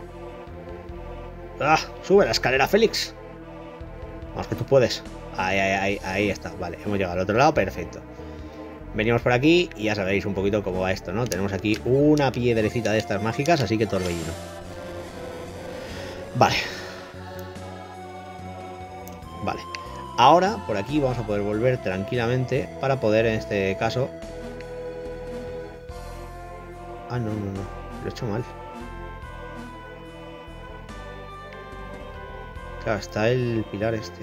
¡Ah! ¡Sube la escalera, Félix! Vamos, que tú puedes. Ahí está. Vale, hemos llegado al otro lado, perfecto. Venimos por aquí y ya sabéis un poquito cómo va esto, ¿no? Tenemos aquí una piedrecita de estas mágicas, así que torbellino. Vale. Ahora, por aquí vamos a poder volver tranquilamente para poder, en este caso... Ah, no. Lo he hecho mal. Claro, está el pilar este.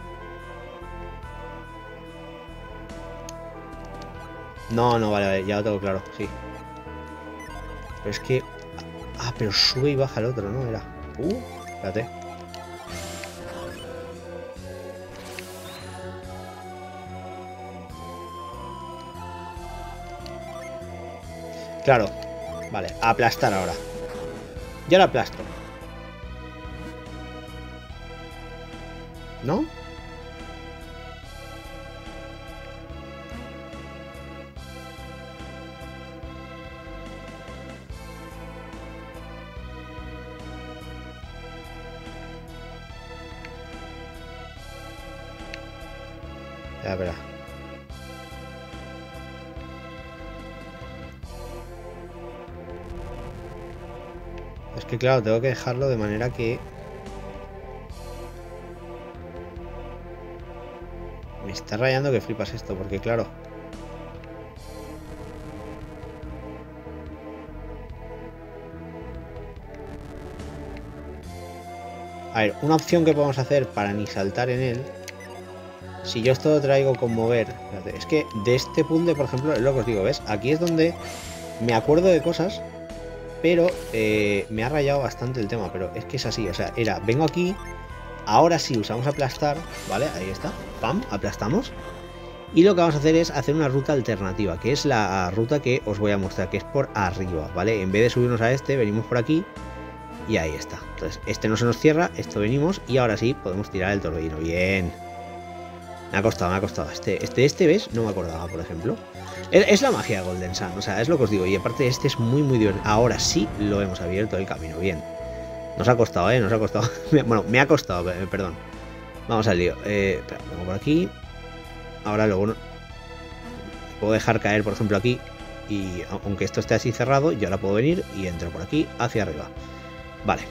No, vale, ya lo tengo claro, sí. Pero es que... Ah, pero sube y baja el otro, ¿no? Era... espérate. Claro. Vale, aplastar ahora. Ya lo aplasto. ¿No? Ya verá. Es que claro, tengo que dejarlo de manera que... Me está rayando que flipas esto, porque claro... A ver, una opción que podemos hacer para ni saltar en él... Si yo esto lo traigo con mover... Fíjate, es que de este puzzle, por ejemplo, es lo que os digo, ¿ves? Aquí es donde me acuerdo de cosas... Pero me ha rayado bastante el tema, pero es que es así, o sea, vengo aquí, ahora sí usamos aplastar, ¿vale? Ahí está, pam, aplastamos. Y lo que vamos a hacer es hacer una ruta alternativa, que es la ruta que os voy a mostrar, que es por arriba, ¿vale? En vez de subirnos a este, venimos por aquí y ahí está. Entonces, este no se nos cierra, esto venimos y ahora sí podemos tirar el torbellino. Bien. Me ha costado. Este, ¿ves? No me acordaba, por ejemplo. Es la magia de Golden Sun, o sea, es lo que os digo. Y aparte este es muy divertido. Ahora sí lo hemos abierto el camino, bien. Nos ha costado, nos ha costado. Bueno, me ha costado, perdón. Vamos al lío. Espera, vengo por aquí. Ahora luego no... Puedo dejar caer, por ejemplo, aquí. Y aunque esto esté así cerrado, yo ahora puedo venir y entro por aquí hacia arriba. Vale.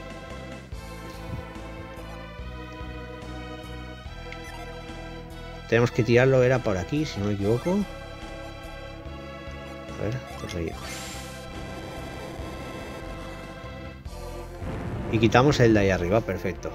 Tenemos que tirarlo, era por aquí, si no me equivoco. A ver, pues ahí. Y quitamos el de ahí arriba, perfecto.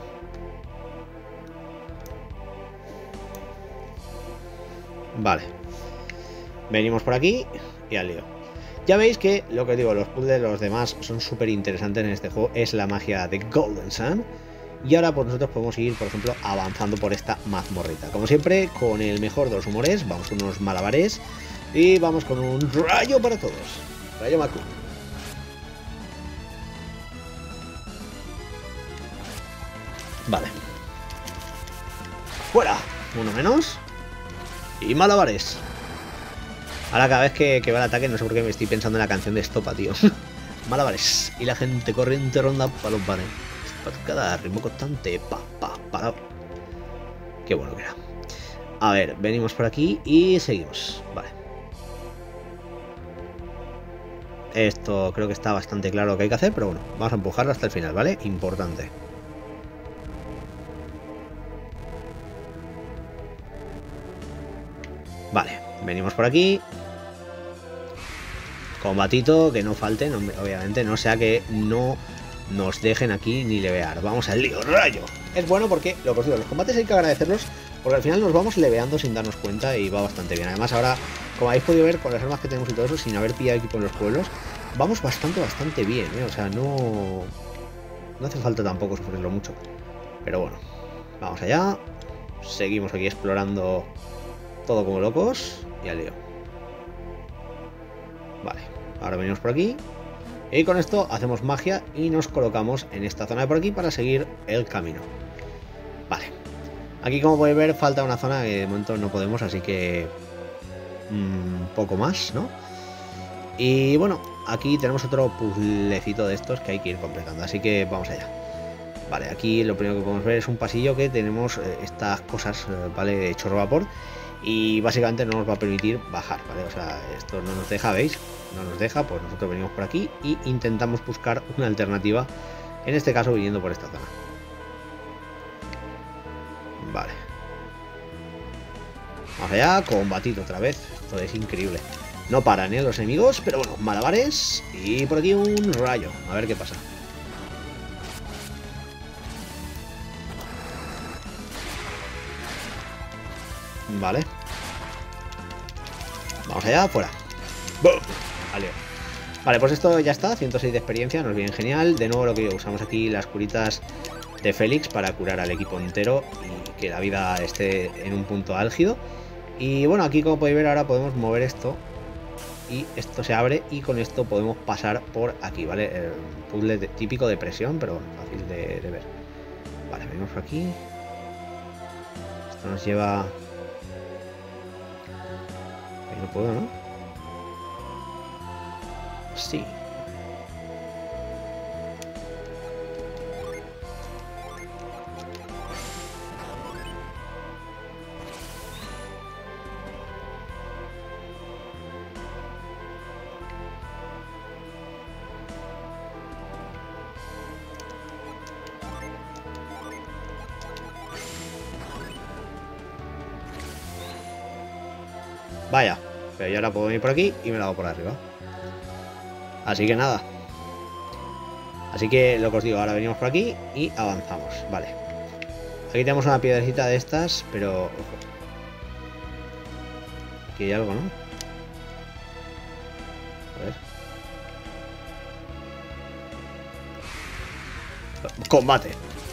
Vale. Venimos por aquí y al lío. Ya veis que lo que digo, los puzzles los demás son súper interesantes en este juego. Es la magia de Golden Sun. Y ahora pues nosotros podemos ir, por ejemplo, avanzando por esta mazmorrita. Como siempre, con el mejor de los humores. Vamos con unos malabares. Y vamos con un rayo para todos. Rayo Maku. Vale. ¡Fuera! Uno menos. Y malabares. Ahora cada vez que va el ataque, no sé por qué me estoy pensando en la canción de Estopa, tío. Malabares. Y la gente corriente ronda para los bares. Cada ritmo constante. Pa. Qué bueno que era. A ver, venimos por aquí y seguimos. Vale. Esto creo que está bastante claro lo que hay que hacer, pero bueno, vamos a empujarlo hasta el final, ¿vale? Importante. Vale, venimos por aquí. Combatito, que no falten, obviamente, no sea que no nos dejen aquí ni levear. Vamos al lío, rayo. Es bueno porque, lo que os digo, los combates hay que agradecerlos porque al final nos vamos leveando sin darnos cuenta y va bastante bien. Además ahora, como habéis podido ver con las armas que tenemos y todo eso, sin haber pillado equipo en los pueblos, vamos bastante bien, ¿eh? O sea, no hace falta tampoco sufrirlo mucho. Pero bueno, vamos allá. Seguimos aquí explorando todo como locos y al lío. Vale, ahora venimos por aquí. Y con esto hacemos magia y nos colocamos en esta zona de por aquí para seguir el camino. Vale. Aquí, como podéis ver, falta una zona que de momento no podemos, así que... poco más, ¿no? Y bueno, aquí tenemos otro puzzlecito de estos que hay que ir completando, así que vamos allá. Vale, aquí lo primero que podemos ver es un pasillo que tenemos estas cosas, ¿vale? De chorro vapor. Y básicamente no nos va a permitir bajar, ¿vale? O sea, esto no nos deja, ¿veis? No nos deja, pues nosotros venimos por aquí y intentamos buscar una alternativa, en este caso viniendo por esta zona. Vale. Vamos allá, combatito otra vez. Esto es increíble. No paran, los enemigos, pero bueno, malabares. Y por aquí un rayo, a ver qué pasa. Vale. Vamos allá, fuera. ¡Bum! Vale. Vale, pues esto ya está, 106 de experiencia, nos viene genial. De nuevo lo que usamos aquí, las curitas de Félix para curar al equipo entero y que la vida esté en un punto álgido. Y bueno, aquí como podéis ver ahora podemos mover esto y esto se abre y con esto podemos pasar por aquí, ¿vale? El puzzle típico de presión, pero bueno, fácil de ver. Vale, venimos por aquí. Esto nos lleva... Ahí no puedo, ¿no? Sí. Vaya, pero yo ahora puedo venir por aquí y me lo hago por arriba. Así que nada. Así que lo que os digo, ahora venimos por aquí y avanzamos. Vale. Aquí tenemos una piedrecita de estas, pero... Ojo. Aquí hay algo, ¿no? A ver. Combate.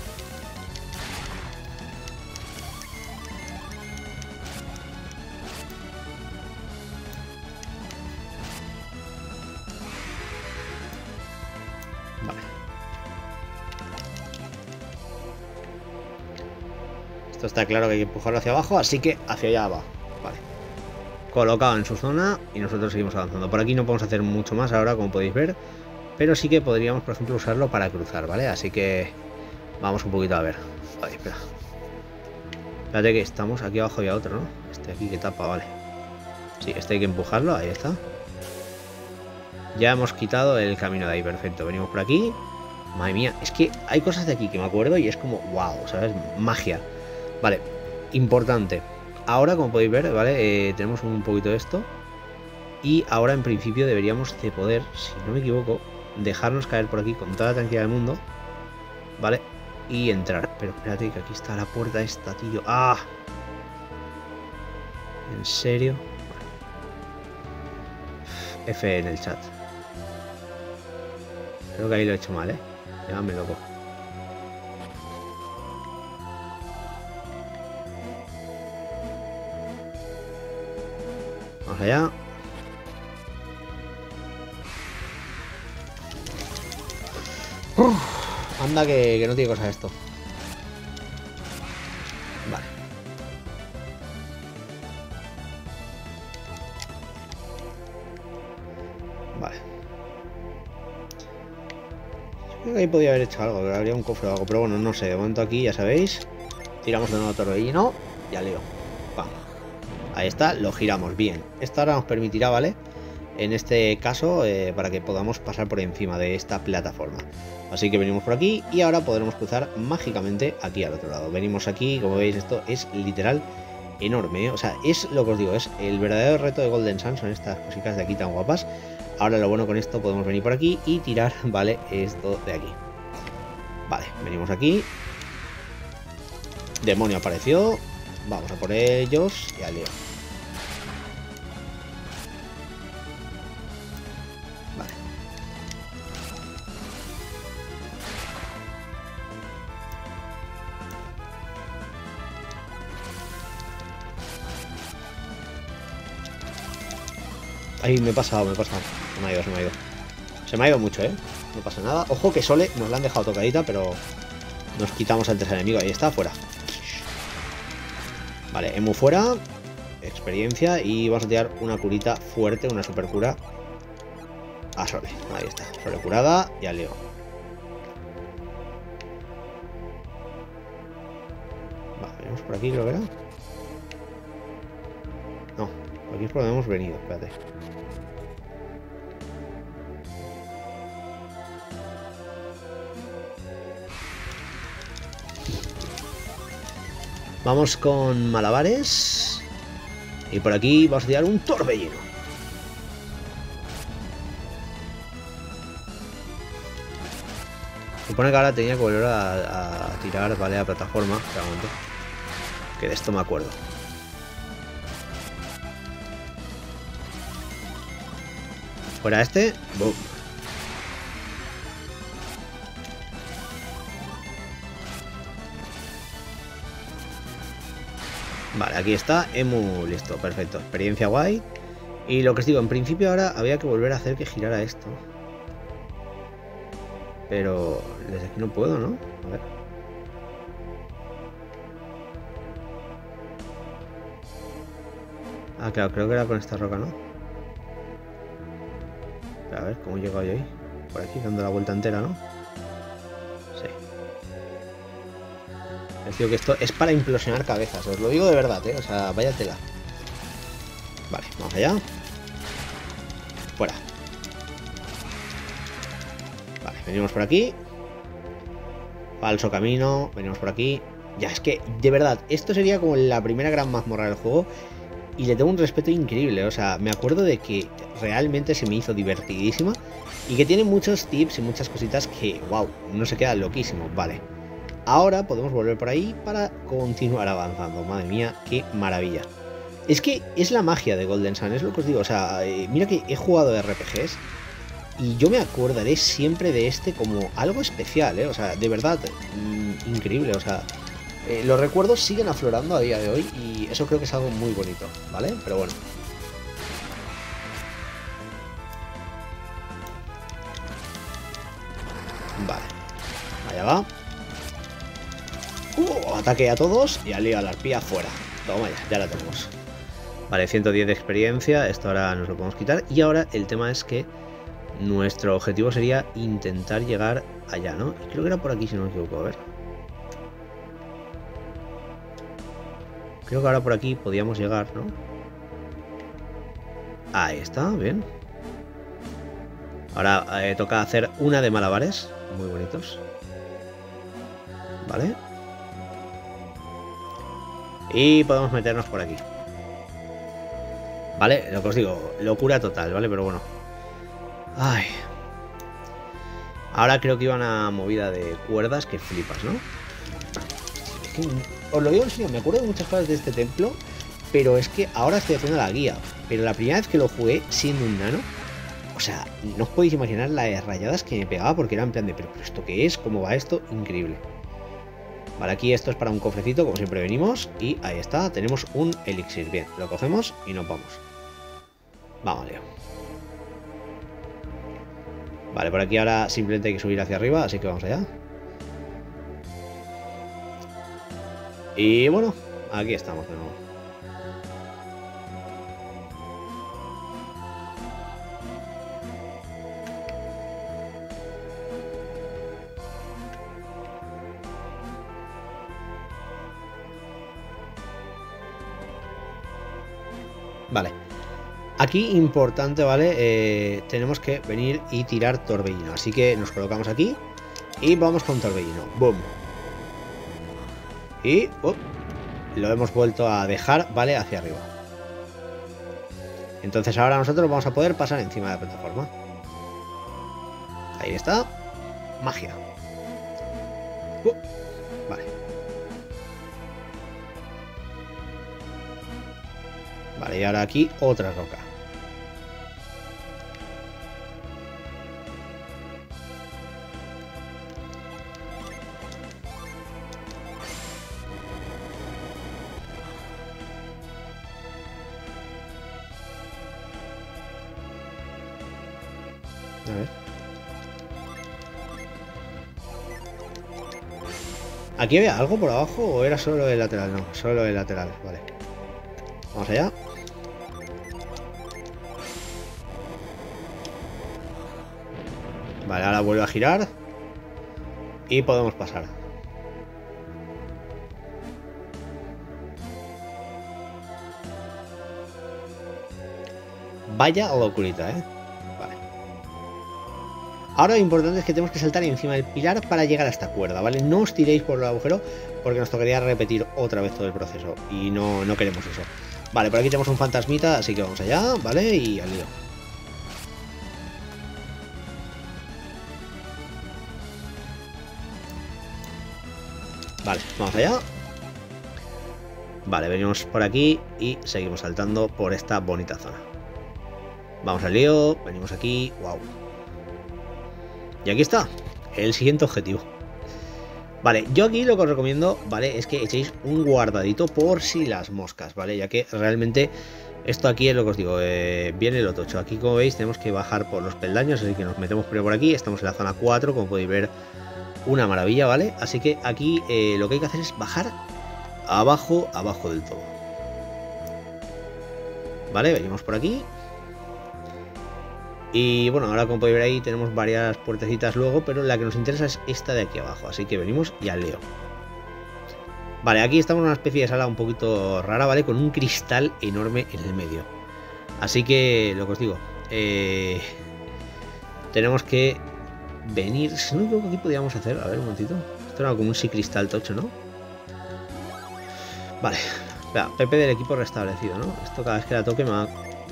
Esto está claro que hay que empujarlo hacia abajo, así que hacia allá va. Vale. Colocado en su zona y nosotros seguimos avanzando. Por aquí no podemos hacer mucho más ahora, como podéis ver. Pero sí que podríamos, por ejemplo, usarlo para cruzar, ¿vale? Así que vamos un poquito a ver. Ay, espera. Espérate que estamos aquí abajo y a otro, ¿no? Este aquí que tapa, vale. Sí, este hay que empujarlo, ahí está. Ya hemos quitado el camino de ahí, perfecto. Venimos por aquí. Madre mía, es que hay cosas de aquí que me acuerdo y es como, wow, ¿sabes? Magia. Vale, importante. Ahora, como podéis ver, ¿vale? Tenemos un poquito de esto. Y ahora, en principio, deberíamos de poder, si no me equivoco, dejarnos caer por aquí con toda la tranquilidad del mundo. ¿Vale? Y entrar. Pero espérate, que aquí está la puerta esta, tío. ¡Ah! ¿En serio? F en el chat. Creo que ahí lo he hecho mal, ¿eh? Llámame loco. Vamos allá. Anda que no tiene cosa esto. Vale. Vale. Creo que ahí podía haber hecho algo, que habría un cofre o algo, pero bueno, no sé. De momento aquí, ya sabéis, tiramos de nuevo torbellino y al lío. ¡Pam! Ahí está, lo giramos bien. Esto ahora nos permitirá, ¿vale? En este caso, para que podamos pasar por encima de esta plataforma. Así que venimos por aquí y ahora podremos cruzar mágicamente aquí al otro lado. Venimos aquí, como veis, esto es literal enorme, ¿eh? O sea, es lo que os digo, es el verdadero reto de Golden Sun, son estas cositas de aquí tan guapas. ahora lo bueno con esto, podemos venir por aquí y tirar, vale, esto de aquí. Vale, venimos aquí. Demonio apareció. Vamos a por ellos y al lío. Vale. Ay, me he pasado, me he pasado. Se me ha ido, se me ha ido. Se me ha ido mucho, ¿eh? No pasa nada. Ojo que Sole nos la han dejado tocadita, pero nos quitamos al tercer enemigo. Ahí está, fuera. Vale, Emu fuera. Experiencia. Y vamos a tirar una curita fuerte, una super cura a Sole. Ahí está. Sole curada y al lío. Vale, venimos por aquí, creo que era. No, por aquí es por donde hemos venido. Espérate. Vamos con malabares. Y por aquí vamos a tirar un torbellino. Supone que ahora tenía que volver a tirar, vale, a plataforma. Espera un momento. Que de esto me acuerdo. Fuera este. Boom. Vale, aquí está, Emu, listo, perfecto, experiencia guay. Y lo que os digo, en principio ahora había que volver a hacer que girara esto. Pero desde aquí no puedo, ¿no? A ver. Ah, claro, creo que era con esta roca, ¿no? A ver, ¿cómo he llegado yo ahí? Por aquí, dando la vuelta entera, ¿no? Sí. Les digo que esto es para implosionar cabezas, os lo digo de verdad, ¿eh? O sea, vaya tela. Vale, vamos allá. Fuera. Vale, venimos por aquí. Falso camino, venimos por aquí. Ya, es que, de verdad, esto sería como la primera gran mazmorra del juego. Y le tengo un respeto increíble, o sea, me acuerdo de que realmente se me hizo divertidísima. Y que tiene muchos tips y muchas cositas que, wow, no se queda loquísimo, vale. Ahora podemos volver por ahí para continuar avanzando. Madre mía, qué maravilla. Es que es la magia de Golden Sun, es lo que os digo. O sea, mira que he jugado de RPGs y yo me acordaré siempre de este como algo especial, ¿eh? O sea, de verdad, increíble. O sea, los recuerdos siguen aflorando a día de hoy y eso creo que es algo muy bonito, ¿vale? Pero bueno. Vale. Allá va. Ataque a todos y al lío a la arpía fuera. Toma ya la tenemos. Vale, 110 de experiencia. Esto ahora nos lo podemos quitar. Y ahora el tema es que nuestro objetivo sería intentar llegar allá, ¿no? Creo que era por aquí, si no me equivoco. A ver. Creo que ahora por aquí podíamos llegar, ¿no? Ahí está, bien. Ahora toca hacer una de malabares. Muy bonitos. Vale. Y podemos meternos por aquí. Vale, lo que os digo, locura total, ¿vale? Pero bueno. Ay. Ahora creo que iba una movida de cuerdas que flipas, ¿no? Es que, os lo digo en serio, me acuerdo de muchas cosas de este templo, pero es que ahora estoy haciendo la guía. Pero la primera vez que lo jugué siendo un nano, o sea, no os podéis imaginar las rayadas que me pegaba porque era en plan de, pero ¿esto qué es? ¿Cómo va esto? Increíble. Vale, aquí esto es para un cofrecito, como siempre venimos. Y ahí está, tenemos un elixir. Bien, lo cogemos y nos vamos. Vamos, Leo. Vale, por aquí ahora simplemente hay que subir hacia arriba, así que vamos allá. Y bueno, aquí estamos de nuevo. Vale, aquí importante, ¿vale? Tenemos que venir y tirar torbellino. Así que nos colocamos aquí y vamos con torbellino. ¡Boom! Y lo hemos vuelto a dejar, ¿vale? Hacia arriba. Entonces ahora nosotros vamos a poder pasar encima de la plataforma. Ahí está. Magia. Vale. Vale, y ahora aquí otra roca. A ver. ¿Aquí había algo por abajo o era solo el lateral? No, solo el lateral, vale. Vamos allá. Vale, ahora vuelve a girar. Y podemos pasar. Vaya locurita, ¿eh? Vale. Ahora lo importante es que tenemos que saltar encima del pilar para llegar a esta cuerda, ¿vale? No os tiréis por el agujero porque nos tocaría repetir otra vez todo el proceso. Y no queremos eso. Vale, por aquí tenemos un fantasmita, así que vamos allá, ¿vale? Y al lío. Vale, vamos allá. Vale, venimos por aquí y seguimos saltando por esta bonita zona. Vamos al lío, venimos aquí, wow. Y aquí está, el siguiente objetivo. Vale, yo aquí lo que os recomiendo, ¿vale? Es que echéis un guardadito por si las moscas, ¿vale? Ya que realmente esto aquí es lo que os digo, viene lo tocho. Aquí, como veis, tenemos que bajar por los peldaños, así que nos metemos primero por aquí. Estamos en la zona 4, como podéis ver, una maravilla, ¿vale? Así que aquí lo que hay que hacer es bajar abajo del todo. Vale, venimos por aquí. Y bueno, ahora como podéis ver ahí tenemos varias puertecitas luego, pero la que nos interesa es esta de aquí abajo, así que venimos y al lío. Vale, aquí estamos en una especie de sala un poquito rara, ¿vale? Con un cristal enorme en el medio. Así que, lo que os digo, tenemos que venir... Si no me equivoco, aquí podríamos hacer... A ver, un momentito. Esto era como un sí cristal tocho, ¿no? Vale. Vea, PP del equipo restablecido, ¿no? Esto cada vez que la toque me va...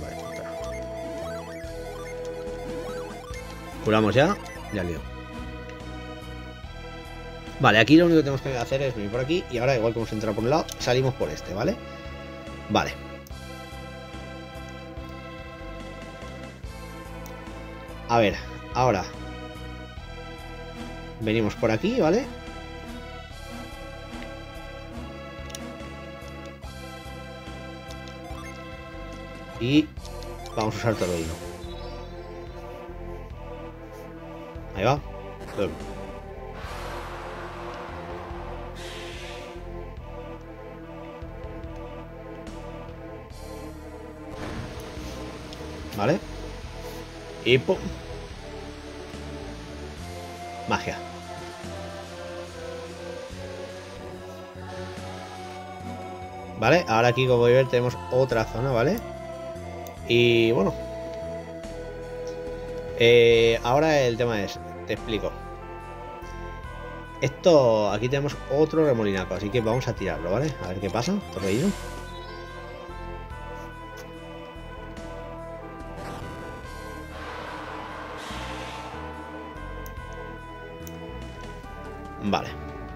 Curamos ya, ya lío. Vale, aquí lo único que tenemos que hacer es venir por aquí. Y ahora, igual que hemos entrado por un lado, salimos por este, ¿vale? Vale. A ver, ahora venimos por aquí, ¿vale? Y vamos a usar todo el hilo. Ahí va. Vale. Y ¡pum! Magia. Vale, ahora aquí como podéis ver tenemos otra zona, ¿vale? Y bueno. Ahora el tema es, te explico. Esto, aquí tenemos otro remolinaco, así que vamos a tirarlo, ¿vale? A ver qué pasa, torreído. Vale.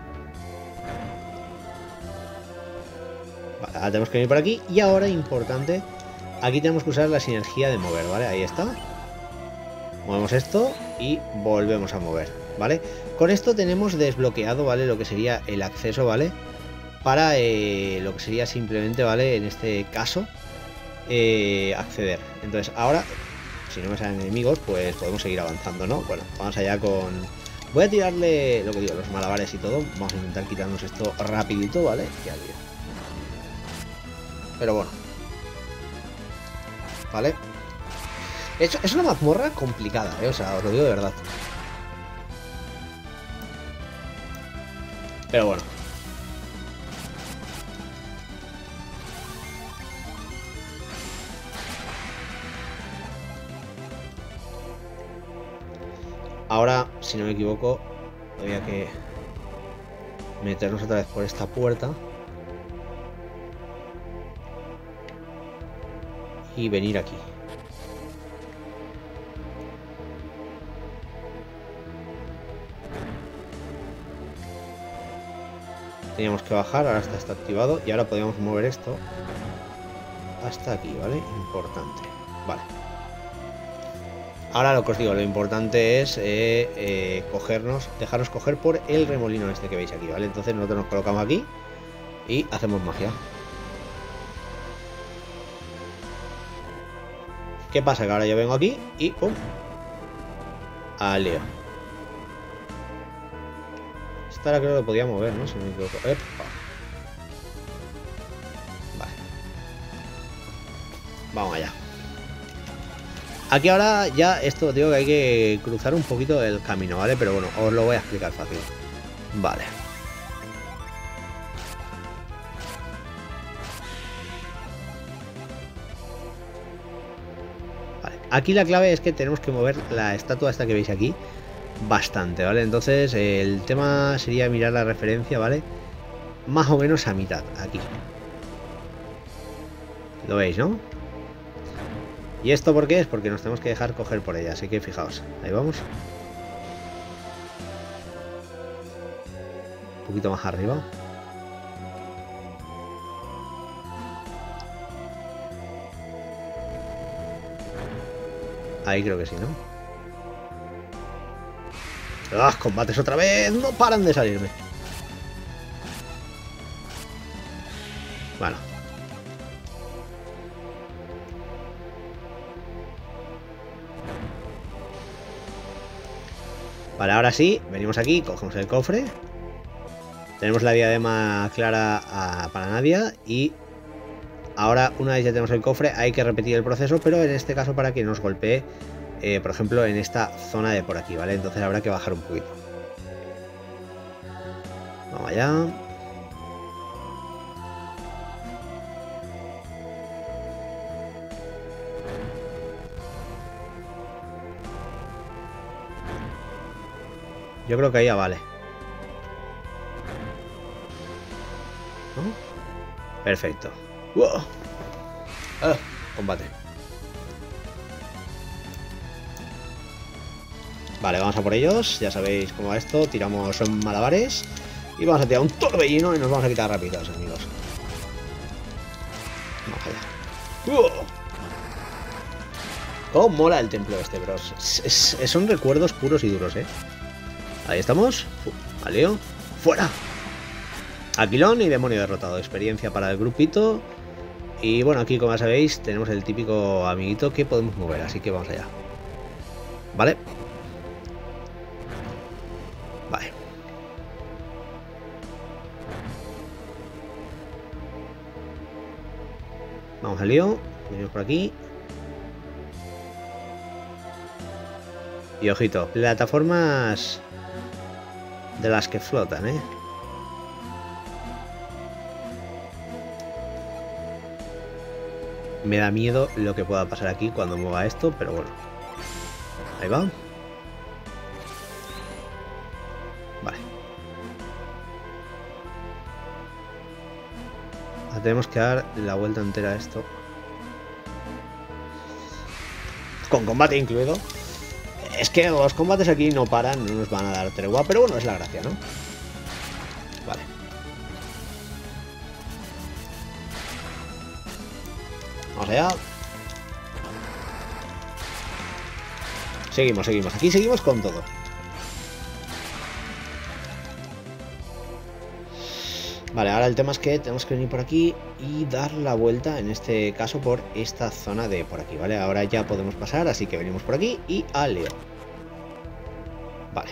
Vale, ahora tenemos que venir por aquí. Y ahora, importante, aquí tenemos que usar la sinergia de mover, ¿vale? Ahí está. Movemos esto y volvemos a mover, ¿vale? Con esto tenemos desbloqueado, ¿vale? Lo que sería el acceso, ¿vale? Para lo que sería simplemente, ¿vale? En este caso, acceder. Entonces, ahora, si no me salen enemigos, pues podemos seguir avanzando, ¿no? Bueno, vamos allá con... Voy a tirarle, lo que digo, los malabares y todo. Vamos a intentar quitarnos esto rapidito, ¿vale? Ya lío. Pero bueno. ¿Vale? Es una mazmorra complicada, ¿eh? O sea, os lo digo de verdad. Pero bueno. Ahora, si no me equivoco, había que meternos otra vez por esta puerta. y venir aquí. Teníamos que bajar, ahora está activado y ahora podríamos mover esto hasta aquí, ¿vale? Importante. Vale. Ahora lo que os digo, lo importante es dejarnos coger por el remolino este que veis aquí, ¿vale? Entonces nosotros nos colocamos aquí y hacemos magia. ¿Qué pasa? Que ahora yo vengo aquí y ¡pum! Al lío. Esta ahora creo que lo podía mover, ¿no? Si no me equivoco. ¡Epa! Vale. Vamos allá. Aquí ahora ya esto digo que hay que cruzar un poquito el camino, ¿vale? Pero bueno, os lo voy a explicar fácil. Vale. Vale. Aquí la clave es que tenemos que mover la estatua esta que veis aquí bastante, ¿vale? Entonces el tema sería mirar la referencia, ¿vale? Más o menos a mitad, aquí. ¿Lo veis, no? ¿Y esto por qué es? Porque nos tenemos que dejar coger por ella, así que fijaos, ahí vamos. Un poquito más arriba. Ahí creo que sí, ¿no? ¡Ah! Combates otra vez, no paran de salirme. Bueno. Vale, ahora sí, venimos aquí, cogemos el cofre. Tenemos la diadema clara para Nadia. Y ahora, una vez ya tenemos el cofre, hay que repetir el proceso, pero en este caso para que nos golpee, por ejemplo, en esta zona de por aquí, ¿vale? Entonces habrá que bajar un poquito. Vamos allá. Yo creo que ahí ya vale. ¿No? Perfecto. ¡Wow! ¡Ah! Combate. Vale, vamos a por ellos. Ya sabéis cómo va esto. Tiramos malabares. Y vamos a tirar un torbellino y nos vamos a quitar rápidos, amigos. Vamos allá. ¡Wow! ¡Oh, mola el templo este, bros! Son recuerdos puros y duros, ¿eh? Ahí estamos. Aleo. ¡Fuera! Aquilón y demonio derrotado. Experiencia para el grupito. Y bueno, aquí como ya sabéis, tenemos el típico amiguito que podemos mover. Así que vamos allá. Vale. Vale. Vamos al lío. Venimos por aquí. Y ojito, plataformas de las que flotan, ¿eh? Me da miedo lo que pueda pasar aquí cuando mueva esto, pero bueno. Ahí va. Vale. Ahora tenemos que dar la vuelta entera a esto. Con combate incluido. Es que los combates aquí no paran, no nos van a dar tregua, pero bueno, es la gracia, ¿no? Vale. Vamos allá. Seguimos. Aquí seguimos con todo. Vale, ahora el tema es que tenemos que venir por aquí y dar la vuelta, en este caso por esta zona de por aquí, ¿vale? Ahora ya podemos pasar, así que venimos por aquí y al lío. Vale.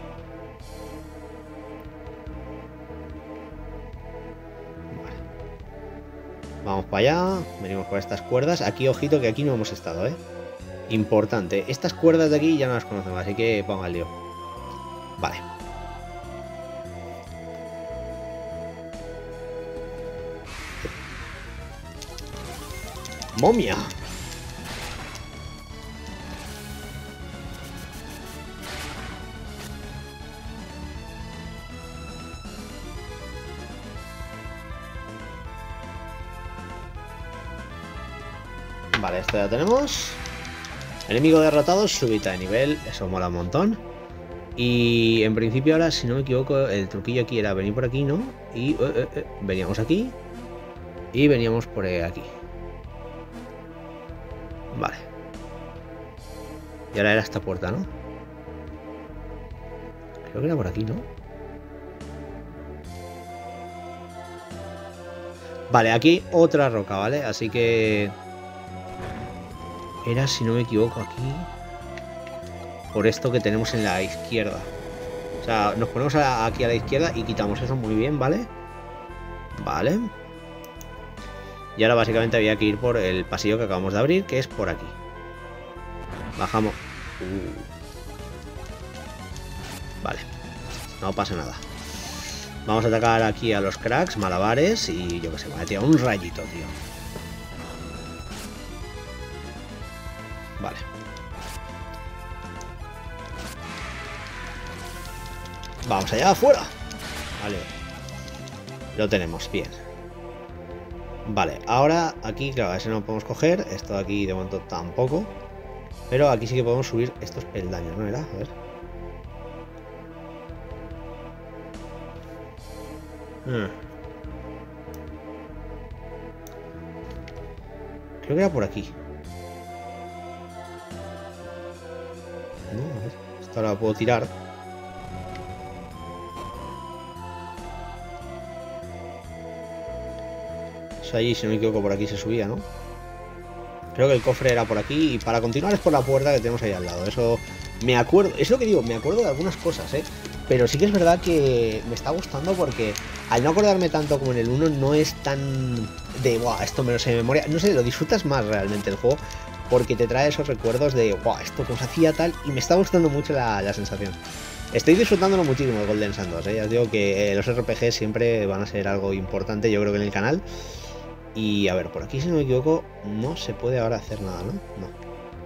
Vamos para allá, venimos por estas cuerdas. Aquí, ojito, que aquí no hemos estado, ¿eh? Importante. Estas cuerdas de aquí ya no las conocemos, así que ponga el lío. Vale. ¡Momia! Vale, esto ya tenemos. Enemigo derrotado, subida de nivel. Eso mola un montón. Y en principio ahora, si no me equivoco, el truquillo aquí era venir por aquí, ¿no? Y veníamos aquí. Y veníamos por aquí. Vale. Y ahora era esta puerta, ¿no? Creo que era por aquí, ¿no? Vale, aquí otra roca, ¿vale? Así que... Era, si no me equivoco, aquí... Por esto que tenemos en la izquierda. O sea, nos ponemos aquí a la izquierda y quitamos eso muy bien, ¿vale? Vale. Y ahora básicamente había que ir por el pasillo que acabamos de abrir, que es por aquí. Bajamos. Vale. No pasa nada. Vamos a atacar aquí a los cracks, malabares y yo que sé, me ha tirado un rayito, tío. Vale. Vamos allá afuera. Vale. Lo tenemos, bien. Vale, ahora aquí, claro, ese no podemos coger. Esto de aquí de momento tampoco. Pero aquí sí que podemos subir estos peldaños, ¿no era? A ver. Creo que era por aquí. No, a ver. Esta ahora la puedo tirar. Eso allí, si no me equivoco, por aquí se subía, ¿no? Creo que el cofre era por aquí. Y para continuar es por la puerta que tenemos ahí al lado. Eso me acuerdo. Es lo que digo, me acuerdo de algunas cosas, ¿eh? Pero sí que es verdad que me está gustando porque al no acordarme tanto como en el 1 no es tan de, guau, esto me lo sé de memoria. No sé, lo disfrutas más realmente el juego porque te trae esos recuerdos de, guau, esto que os hacía tal. Y me está gustando mucho la sensación. Estoy disfrutándolo muchísimo de Golden Sun 2, ¿eh? Ya os digo que los RPG siempre van a ser algo importante, yo creo que en el canal. Y a ver, por aquí si no me equivoco no se puede ahora hacer nada, ¿no? No.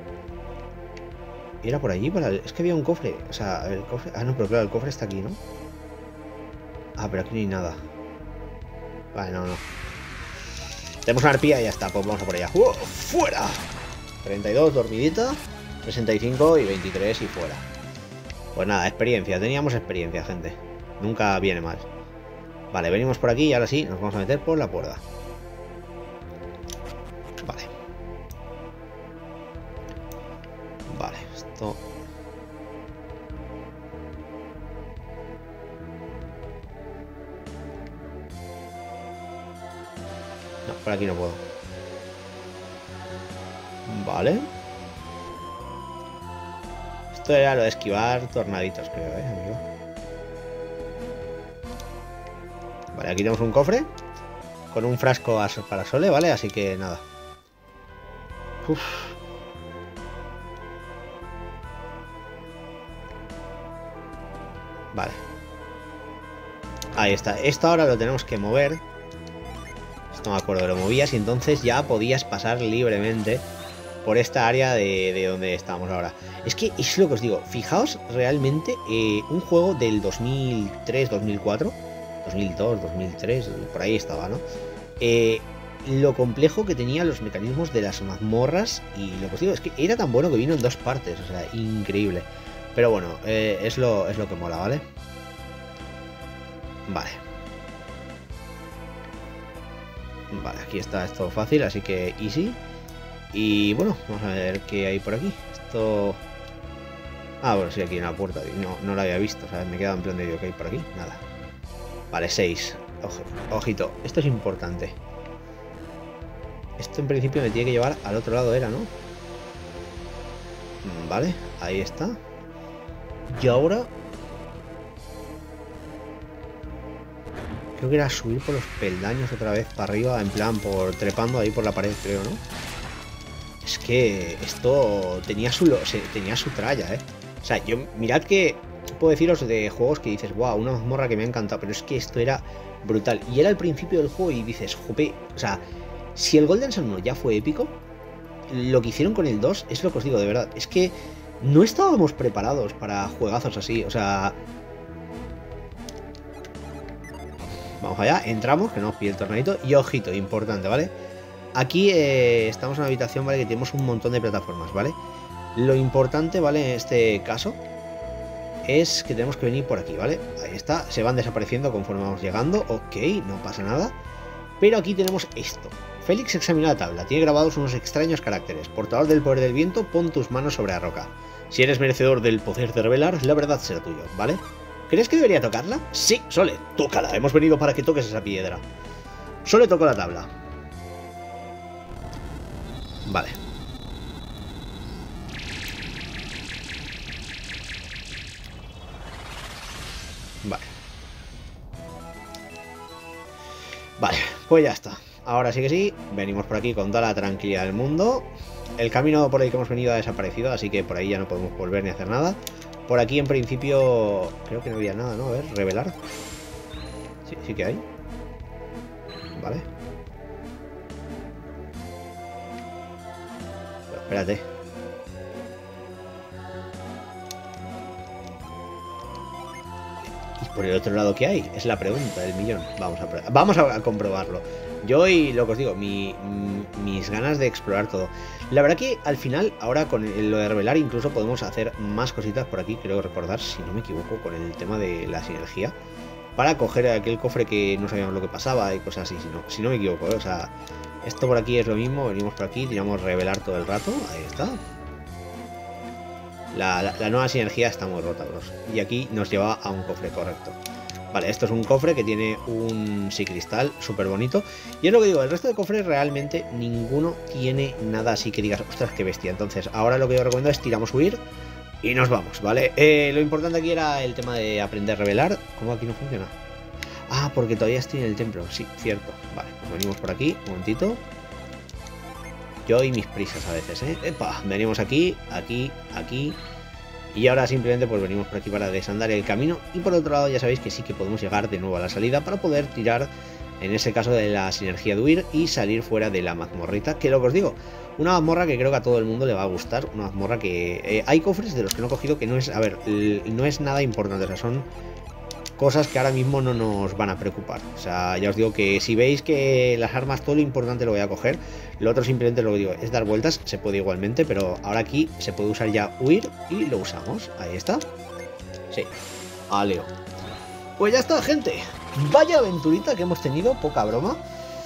¿Era por allí? Es que había un cofre. O sea, el cofre... Ah, no, pero claro, el cofre está aquí, ¿no? Ah, pero aquí no hay nada. Vale, no. Tenemos una arpía y ya está, pues vamos a por ella. ¡Fuera! 32, dormidita. 65 y 23 y fuera. Pues nada, experiencia. Teníamos experiencia, gente. Nunca viene mal. Vale, venimos por aquí y ahora sí, nos vamos a meter por la puerta. Vale. Vale, esto... No, por aquí no puedo. Vale. Esto era lo de esquivar tornaditos, creo, amigo. Vale, aquí tenemos un cofre con un frasco para Sole, ¿vale? Así que nada. Uf. Vale. Ahí está. Esto ahora lo tenemos que mover. Esto no me acuerdo, lo movías y entonces ya podías pasar libremente por esta área de donde estamos ahora. Es que es lo que os digo. Fijaos realmente un juego del 2003, 2004, 2002, 2003, por ahí estaba, ¿no? Lo complejo que tenía los mecanismos de las mazmorras y lo que os digo es que era tan bueno que vino en dos partes, o sea, increíble. Pero bueno, es lo que mola, ¿vale? Vale. Vale, aquí está esto fácil, así que easy. Y bueno, vamos a ver qué hay por aquí. Esto... Ah, bueno, sí, aquí hay una puerta. No la había visto, ¿sabes? Me queda en plan de vídeo que hay por aquí. Nada. Vale, 6. Ojito, esto es importante. Esto en principio me tiene que llevar al otro lado, era, ¿no? Vale, ahí está. Y ahora... Creo que era subir por los peldaños otra vez para arriba, en plan por trepando ahí por la pared, creo, ¿no? Es que esto tenía su tralla, ¿eh? O sea, yo mirad que puedo deciros de juegos que dices, wow, una mazmorra que me ha encantado, pero es que esto era brutal. Y era el principio del juego y dices, jope, o sea, si el Golden Sun 1 ya fue épico, lo que hicieron con el 2 es lo que os digo, de verdad. Es que no estábamos preparados para juegazos así, o sea... Vamos allá, entramos, que no nos pide el tornadito. Y ojito, importante, ¿vale? aquí estamos en una habitación, ¿vale? Que tenemos un montón de plataformas, ¿vale? Lo importante, ¿vale? En este caso es que tenemos que venir por aquí, ¿vale? Ahí está, se van desapareciendo conforme vamos llegando. Ok, no pasa nada. Pero aquí tenemos esto. Félix examina la tabla, tiene grabados unos extraños caracteres. Portador del poder del viento, pon tus manos sobre la roca. Si eres merecedor del poder de revelar, la verdad será tuyo, ¿vale? ¿Crees que debería tocarla? Sí, Sole, tócala, hemos venido para que toques esa piedra. Sole tocó la tabla. Vale. Vale. Vale, pues ya está. Ahora sí que sí, venimos por aquí con toda la tranquilidad del mundo. El camino por el que hemos venido ha desaparecido, así que por ahí ya no podemos volver ni hacer nada. Por aquí en principio creo que no había nada, ¿no? A ver, revelar. Sí, sí que hay. Vale. Pero espérate. ¿Y por el otro lado qué hay? Es la pregunta del millón. Vamos a comprobarlo. Yo y lo que os digo, mis ganas de explorar todo. La verdad que al final, ahora con lo de revelar, incluso podemos hacer más cositas por aquí, creo recordar, si no me equivoco, con el tema de la sinergia. Para coger aquel cofre que no sabíamos lo que pasaba y cosas así, si no me equivoco, ¿eh? O sea, esto por aquí es lo mismo, venimos por aquí, tiramos revelar todo el rato, ahí está. La nueva sinergia está muy rota, bros. Y aquí nos lleva a un cofre, correcto. Vale, esto es un cofre que tiene un cristal súper bonito. Y es lo que digo, el resto de cofres realmente ninguno tiene nada así que digas, ostras, qué bestia. Entonces, ahora lo que yo recomiendo es tiramos huir y nos vamos, ¿vale? Lo importante aquí era el tema de aprender a revelar. ¿Cómo aquí no funciona? Ah, porque todavía estoy en el templo, sí, cierto. Vale, pues venimos por aquí, un momentito. Yo y mis prisas a veces, ¿eh? ¡Epa! Venimos aquí, aquí, aquí. Y ahora simplemente pues venimos por aquí para desandar el camino. Y por otro lado ya sabéis que sí que podemos llegar de nuevo a la salida para poder tirar, en ese caso, de la sinergia de huir y salir fuera de la mazmorrita. Que lo que os digo, una mazmorra que creo que a todo el mundo le va a gustar. Una mazmorra que hay cofres de los que no he cogido que no es, a ver, no es nada importante. O sea, son cosas que ahora mismo no nos van a preocupar. O sea, ya os digo que si veis que las armas, todo lo importante lo voy a coger. Lo otro simplemente lo que digo es dar vueltas, se puede igualmente, pero ahora aquí se puede usar ya huir y lo usamos. Ahí está. Sí, aleo. Pues ya está, gente. Vaya aventurita que hemos tenido, poca broma.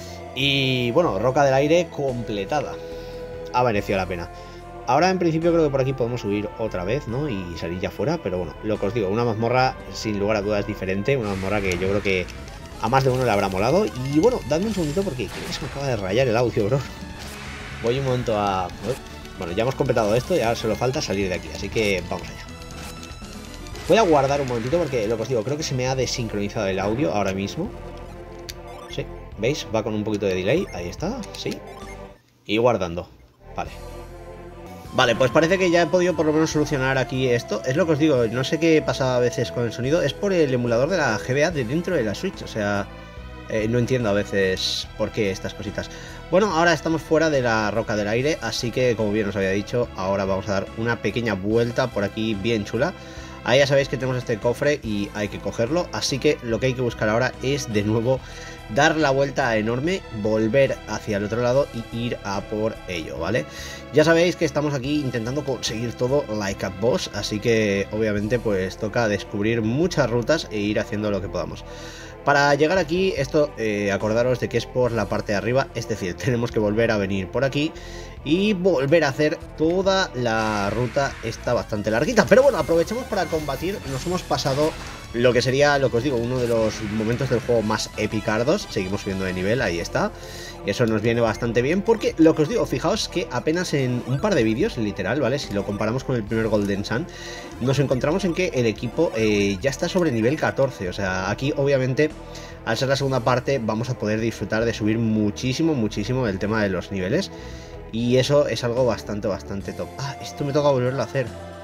Y bueno, roca del aire completada. Ha merecido la pena. Ahora en principio creo que por aquí podemos subir otra vez, ¿no? Y salir ya fuera, pero bueno, lo que os digo, una mazmorra sin lugar a dudas diferente, una mazmorra que yo creo que a más de uno le habrá molado. Y bueno, dadme un segundito porque creo que se me acaba de rayar el audio, bro. Voy un momento a... Bueno, ya hemos completado esto y ahora solo falta salir de aquí, así que vamos allá. Voy a guardar un momentito porque lo que os digo, creo que se me ha desincronizado el audio ahora mismo. Sí, ¿veis? Va con un poquito de delay, ahí está, sí. Y guardando, vale. Vale, pues parece que ya he podido por lo menos solucionar aquí esto. Es lo que os digo, no sé qué pasa a veces con el sonido. Es por el emulador de la GBA de dentro de la Switch. O sea, no entiendo a veces por qué estas cositas. Bueno, ahora estamos fuera de la roca del aire. Así que, como bien os había dicho, ahora vamos a dar una pequeña vuelta por aquí bien chula. Ahí ya sabéis que tenemos este cofre y hay que cogerlo. Así que lo que hay que buscar ahora es de nuevo dar la vuelta enorme, volver hacia el otro lado y ir a por ello, ¿vale? Ya sabéis que estamos aquí intentando conseguir todo like a boss, así que obviamente pues toca descubrir muchas rutas e ir haciendo lo que podamos. Para llegar aquí, esto acordaros de que es por la parte de arriba, es decir, tenemos que volver a venir por aquí y volver a hacer toda la ruta esta bastante larguita. Pero bueno, aprovechamos para combatir, nos hemos pasado lo que sería, lo que os digo, uno de los momentos del juego más epicardos. Seguimos subiendo de nivel, ahí está. Eso nos viene bastante bien porque, lo que os digo, fijaos que apenas en un par de vídeos, literal, ¿vale? Si lo comparamos con el primer Golden Sun, nos encontramos en que el equipo ya está sobre nivel 14. O sea, aquí obviamente, al ser la segunda parte, vamos a poder disfrutar de subir muchísimo, muchísimo el tema de los niveles. Y eso es algo bastante top. Ah, esto me toca volverlo a hacer.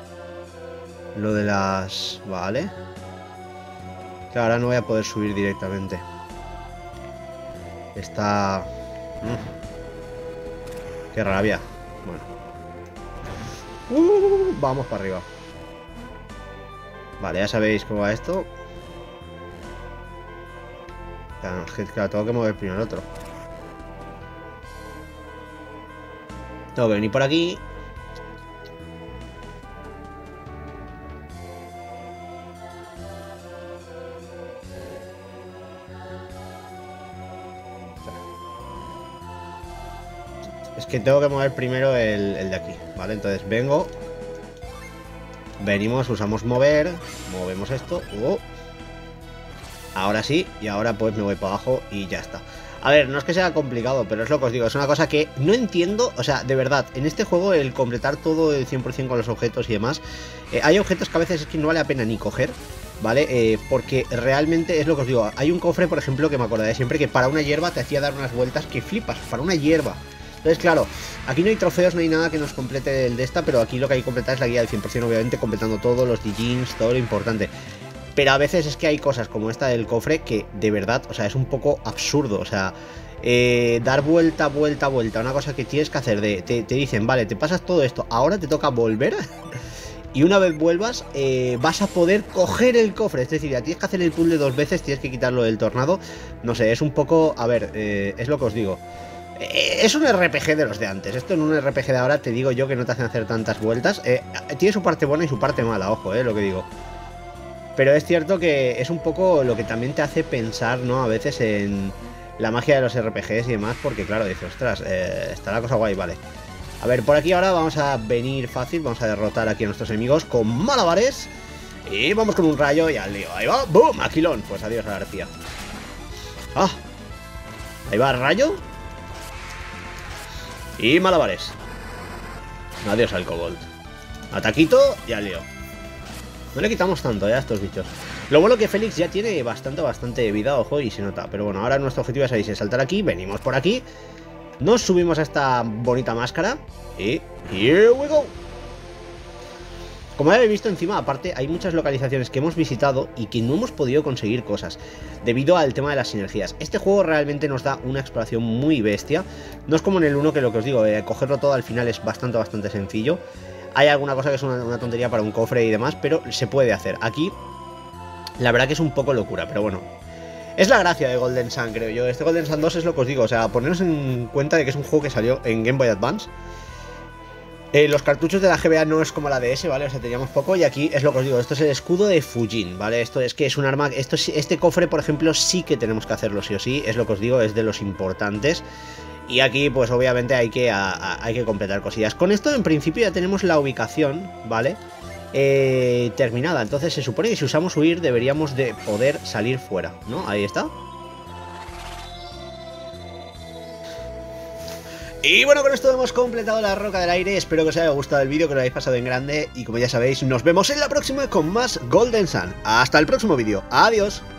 Lo de las... Vale. Claro, ahora no voy a poder subir directamente. Está... Qué rabia. Bueno. Vamos para arriba. Vale, ya sabéis cómo va esto. Claro, es que tengo que mover primero el otro. Tengo que venir por aquí. Es que tengo que mover primero el de aquí, ¿vale? Entonces vengo. Venimos, usamos mover. Movemos esto. Ahora sí, y ahora pues me voy para abajo y ya está. A ver, no es que sea complicado, pero es lo que os digo, es una cosa que no entiendo, o sea, de verdad, en este juego el completar todo el 100% con los objetos y demás, hay objetos que a veces es que no vale la pena ni coger, ¿vale? Porque realmente es lo que os digo, hay un cofre, por ejemplo, que me acordaré siempre, que para una hierba te hacía dar unas vueltas que flipas, para una hierba. Entonces, claro, aquí no hay trofeos, no hay nada que nos complete el de esta, pero aquí lo que hay que completar es la guía del 100%, obviamente, completando todo, los Dijins, todo lo importante. Pero a veces es que hay cosas como esta del cofre que de verdad, o sea, es un poco absurdo, o sea, dar vuelta, una cosa que tienes que hacer, te dicen, vale, te pasas todo esto, ahora te toca volver y una vez vuelvas vas a poder coger el cofre, es decir, ya tienes que hacer el puzzle 2 veces, tienes que quitarlo del tornado, no sé, es un poco, a ver, es lo que os digo. Es un RPG de los de antes. Esto en un RPG de ahora te digo yo que no te hacen hacer tantas vueltas. Tiene su parte buena y su parte mala, ojo, lo que digo. Pero es cierto que es un poco lo que también te hace pensar, ¿no? A veces en la magia de los RPGs y demás, porque claro, dices, ostras, está la cosa guay, vale. A ver, por aquí ahora vamos a venir fácil, vamos a derrotar aquí a nuestros enemigos con malabares. Y vamos con un rayo y al lío. Ahí va, ¡boom! Aquilón. Pues adiós a la arpía. ¡Ah! Ahí va el rayo. Y malabares. Adiós al kobold. Ataquito y al lío. No le quitamos tanto a estos bichos. Lo bueno que Félix ya tiene bastante vida, ojo, y se nota. Pero bueno, ahora nuestro objetivo es saltar aquí. Venimos por aquí. Nos subimos a esta bonita máscara. Y here we go. Como ya habéis visto, encima, aparte, hay muchas localizaciones que hemos visitado y que no hemos podido conseguir cosas, debido al tema de las sinergias. Este juego realmente nos da una exploración muy bestia. No es como en el 1, que lo que os digo, cogerlo todo al final es bastante sencillo. Hay alguna cosa que es una tontería para un cofre y demás, pero se puede hacer. Aquí, la verdad que es un poco locura, pero bueno. Es la gracia de Golden Sun, creo yo. Este Golden Sun 2 es lo que os digo, o sea, ponernos en cuenta de que es un juego que salió en Game Boy Advance. Los cartuchos de la GBA no es como la DS, ¿vale? O sea, teníamos poco y aquí es lo que os digo, esto es el escudo de Fujin, ¿vale? Esto es que es un arma, este cofre, por ejemplo, sí que tenemos que hacerlo sí o sí, es lo que os digo, es de los importantes. Y aquí, pues obviamente hay que completar cosillas. Con esto, en principio, ya tenemos la ubicación, ¿vale? Terminada, entonces se supone que si usamos huir deberíamos de poder salir fuera, ¿no? Ahí está. Y bueno, con esto hemos completado la Roca del Aire. Espero que os haya gustado el vídeo, que lo hayáis pasado en grande. Y como ya sabéis, nos vemos en la próxima con más Golden Sun. Hasta el próximo vídeo. Adiós.